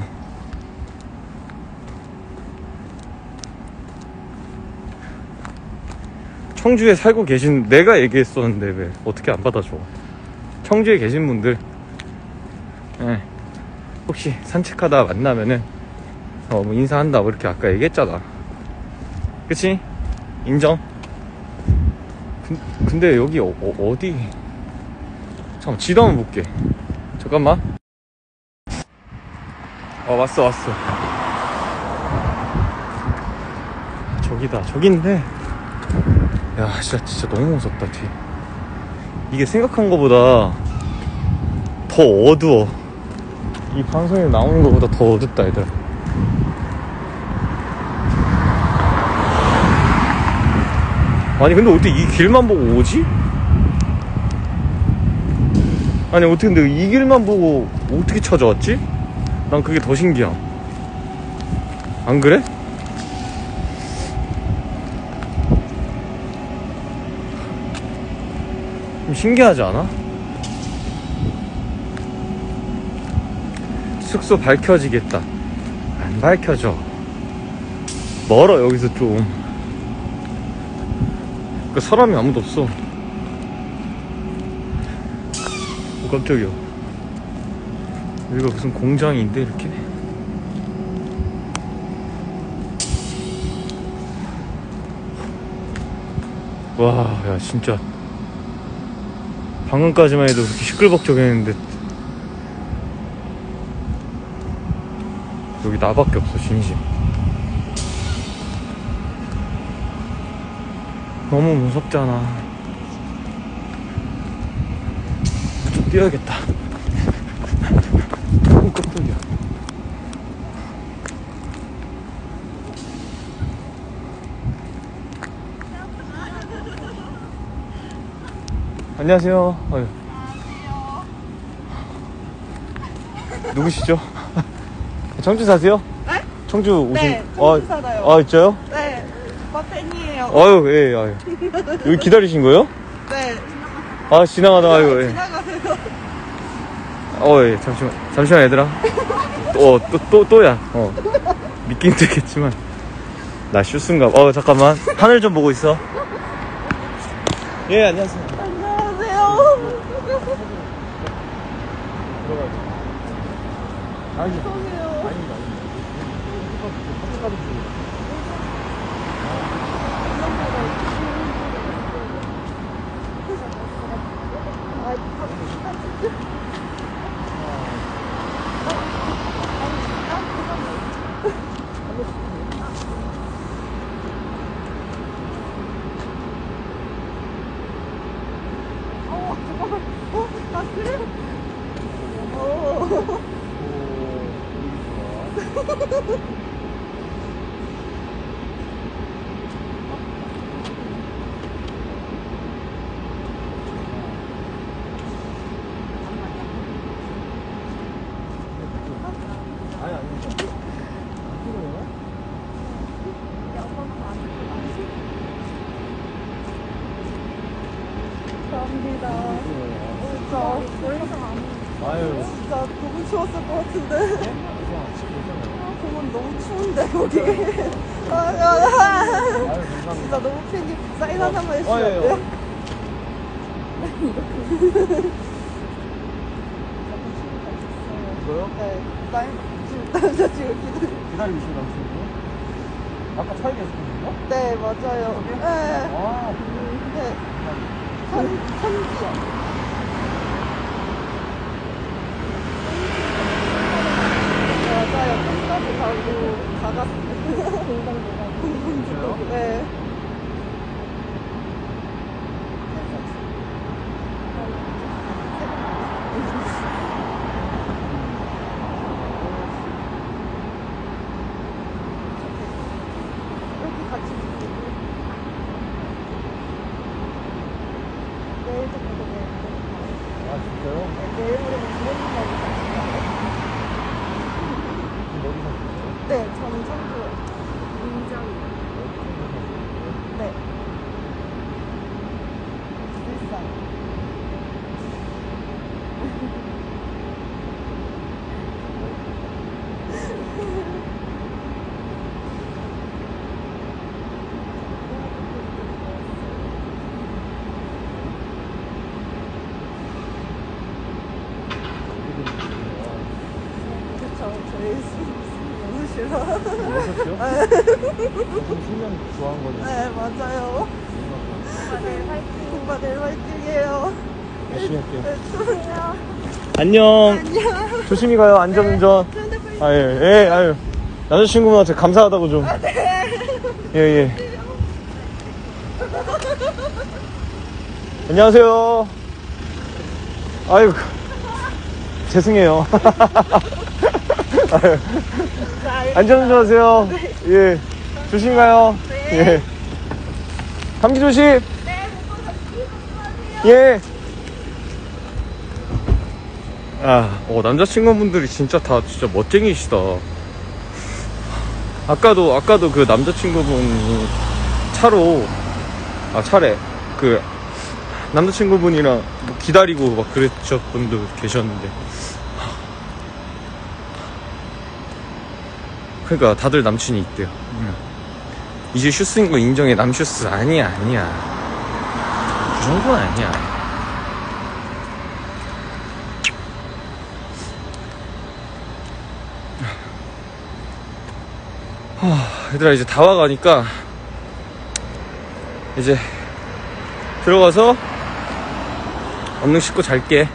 청주에 살고 계신, 내가 얘기했었는데 왜 어떻게 안 받아줘? 청주에 계신 분들, 예, 혹시 산책하다 만나면은 어, 뭐 인사한다고 이렇게 아까 얘기했잖아. 그치? 인정? 근, 근데 여기 어, 어, 디 잠깐만, 지도 한번 볼게. 잠깐만. 어, 왔어, 왔어. 저기다, 저긴데. 야, 진짜, 진짜 너무 무섭다, 뒤. 이게 생각한 것보다 더 어두워. 이 방송에 나오는 것보다 더 어둡다, 얘들아. 아니, 근데 어떻게 이 길만 보고 오지? 아니, 어떻게 근데 이 길만 보고 어떻게 찾아왔지? 난 그게 더 신기함. 안 그래? 좀 신기하지 않아? 숙소 밝혀지겠다. 안 밝혀져. 멀어, 여기서 좀. 그 사람이 아무도 없어. 오, 깜짝이야. 여기가 무슨 공장인데, 이렇게? 와, 야, 진짜. 방금까지만 해도 그렇게 시끌벅적했는데 여기 나밖에 없어, 진심. 너무 무섭잖아. 좀 뛰어야겠다. 오, 깜짝이야. 안녕하세요. 어휴. 누구시죠? 청주 사세요? 네? 청주 오신. 네, 청주 살아요. 아, 진짜요? 네, 오빠 팬이에요. 아유, 예, 아유. 여기 기다리신 거예요? 네. 아, 지나가다, 아유, 예. 지나가세요. 어, 예, 잠시만. 잠시만, 얘들아. 어, 또, 또, 또야. 어. 믿긴 되겠지만. 나 슈스인가 봐. 어, 잠깐만. 하늘 좀 보고 있어. 예, 안녕하세요. 안녕하세요. 아니, 죄송해요. 아닙니다. 어, 잠깐만. 어, 나 그래? 어. 아니, 아니. 감사합니다. 진짜 멀리서 안 아유. 진짜 너무 추웠을 것 같은데. 아, 공원 너무 추운데 거기. 아, 아, 아. 진짜 너무 팬이 사인 하나만 해주시면 안 돼요? 이거요? 네, 사인 지금 남자친구 기다리. 기다리고 있어요, 남친구. 아까 차에 계셨거든요? 네, 맞아요. 네. 아, 네. 천, 천지요. 맞아요. 끝까지 가고 가갔어요. 공방도 네. 이렇게 같이 지내고 내일도 보고 내일도 아, 진짜요? 내일 모레는 부모님하고 어디 사셨어요? 네, 저는 청주 인정이요. 네. 일산. 그쵸, 저희 연습실로. 오셨죠? 좀 수면 좋아한 거죠? 네, 맞아요. 공부 내일 화이팅이에요. 열심히 할게요. 네, 추워요. 안녕. 안녕. 조심히 가요, 안전운전. 아, 예, 예, 아유. 남자친구분한테 감사하다고 좀. 예, 예. 안녕하세요. 아유, 죄송해요. 아유. 안전운전 하세요. 예. 조심히 가요. 예. 감기 조심. 예. 아, 어, 남자친구분들이 진짜 다 진짜 멋쟁이시다. 아까도, 아까도 그 남자친구분이 차로, 아, 차래. 그, 남자친구분이랑 뭐 기다리고 막 그랬던 분도 계셨는데. 그러니까 다들 남친이 있대요. 응. 이제 슈스인 거 인정해. 남슈스. 아니야, 아니야. 그 정도는 아니야. 하, 얘들아, 이제 다 와가니까 이제 들어가서 얼른 씻고 잘게.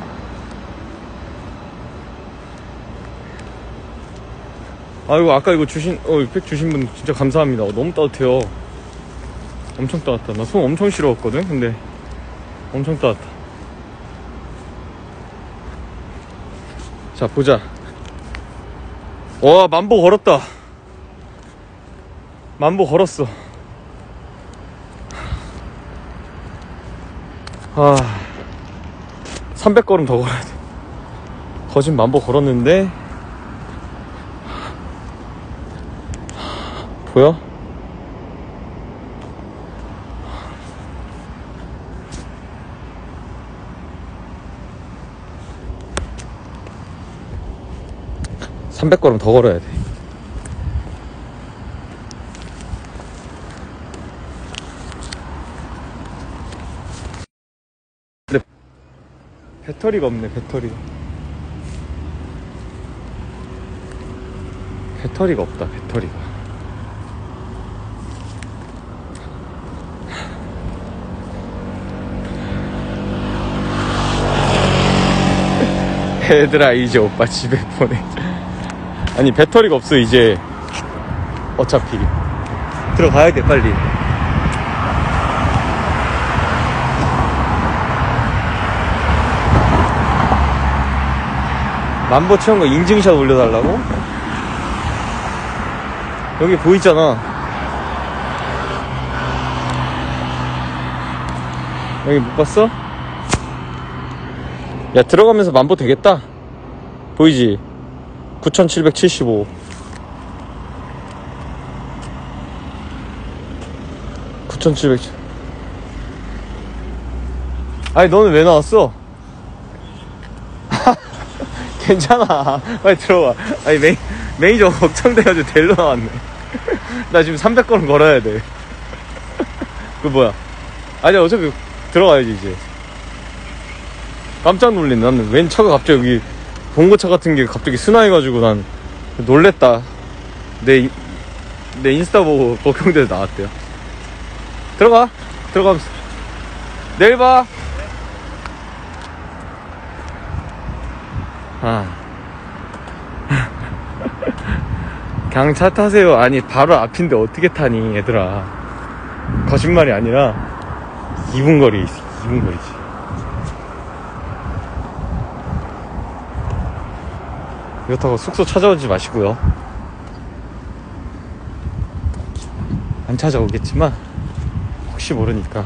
아이고, 아까 이거 주신, 어, 팩 주신 분 진짜 감사합니다. 어, 너무 따뜻해요. 엄청 따뜻하다. 나 손 엄청 시려웠거든? 근데 엄청 따뜻하. 자, 보자. 와, 만보 걸었다. 만보 걸었어. 아, 삼백 걸음 더 걸어야 돼. 거진 만보 걸었는데 보여? 삼백 걸음 더 걸어야 돼. 근데 배터리가 없네. 배터리가 배터리가 없다. 배터리가 얘들아 이제 오빠 집에 보내. 아니 배터리가 없어 이제. 어차피 들어가야 돼 빨리. 만보 채운 거 인증샷 올려달라고? 여기 보이잖아. 여기 못 봤어? 야 들어가면서 만보 되겠다. 보이지? 구천칠백칠십오. 구천칠백. 아니 너는 왜 나왔어? 괜찮아. 빨리 들어와. 아니 매, 매니저 걱정돼가지고 데리러 나왔네. 나 지금 삼백 걸음 걸어야 돼. 그 뭐야? 아니 어차피 들어가야지 이제. 깜짝 놀랐네. 나는 웬 차가 갑자기 여기 봉고차 같은 게 갑자기 순화해가지고 난 놀랬다. 내, 내 인스타 보고 걱정돼서 나왔대요. 들어가. 들어가면서 내일 봐. 아. 그냥 차 타세요. 아니 바로 앞인데 어떻게 타니 얘들아. 거짓말이 아니라 이 분 거리 이 분 거리지. 그렇다고 숙소 찾아오지 마시고요. 안 찾아오겠지만 혹시 모르니까.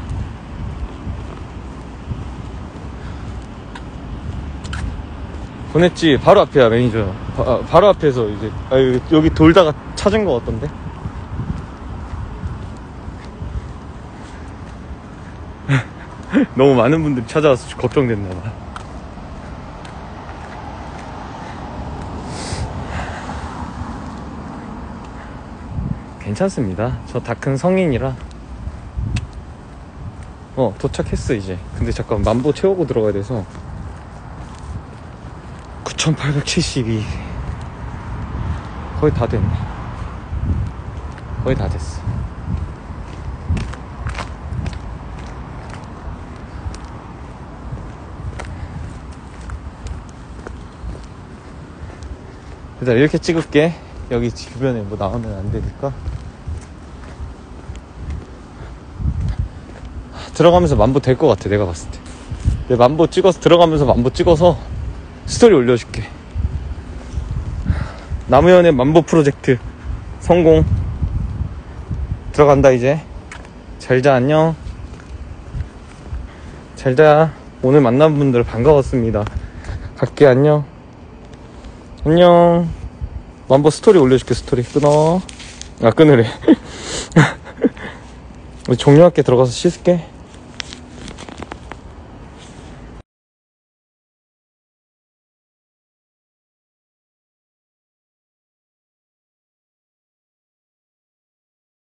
보냈지. 바로 앞이야 매니저. 바, 바로 앞에서 이제 아, 여기 돌다가 찾은 거 같던데. 너무 많은 분들이 찾아와서 걱정됐나봐. 괜찮습니다. 저 다 큰 성인이라. 어 도착했어 이제. 근데 잠깐 만보 채우고 들어가야 돼서. 구천팔백칠십이. 거의 다 됐네. 거의 다 됐어. 일단 이렇게 찍을게. 여기 주변에 뭐 나오면 안 되니까. 들어가면서 만보 될 것 같아 내가 봤을 때. 내 만보 찍어서 들어가면서 만보 찍어서 스토리 올려줄게. 나무현의 만보 프로젝트 성공. 들어간다 이제. 잘자. 안녕. 잘자. 오늘 만난 분들 반가웠습니다. 갈게. 안녕. 안녕. 만보 스토리 올려줄게. 스토리 끊어. 아 끊으래. 우리 종료할게. 들어가서 씻을게.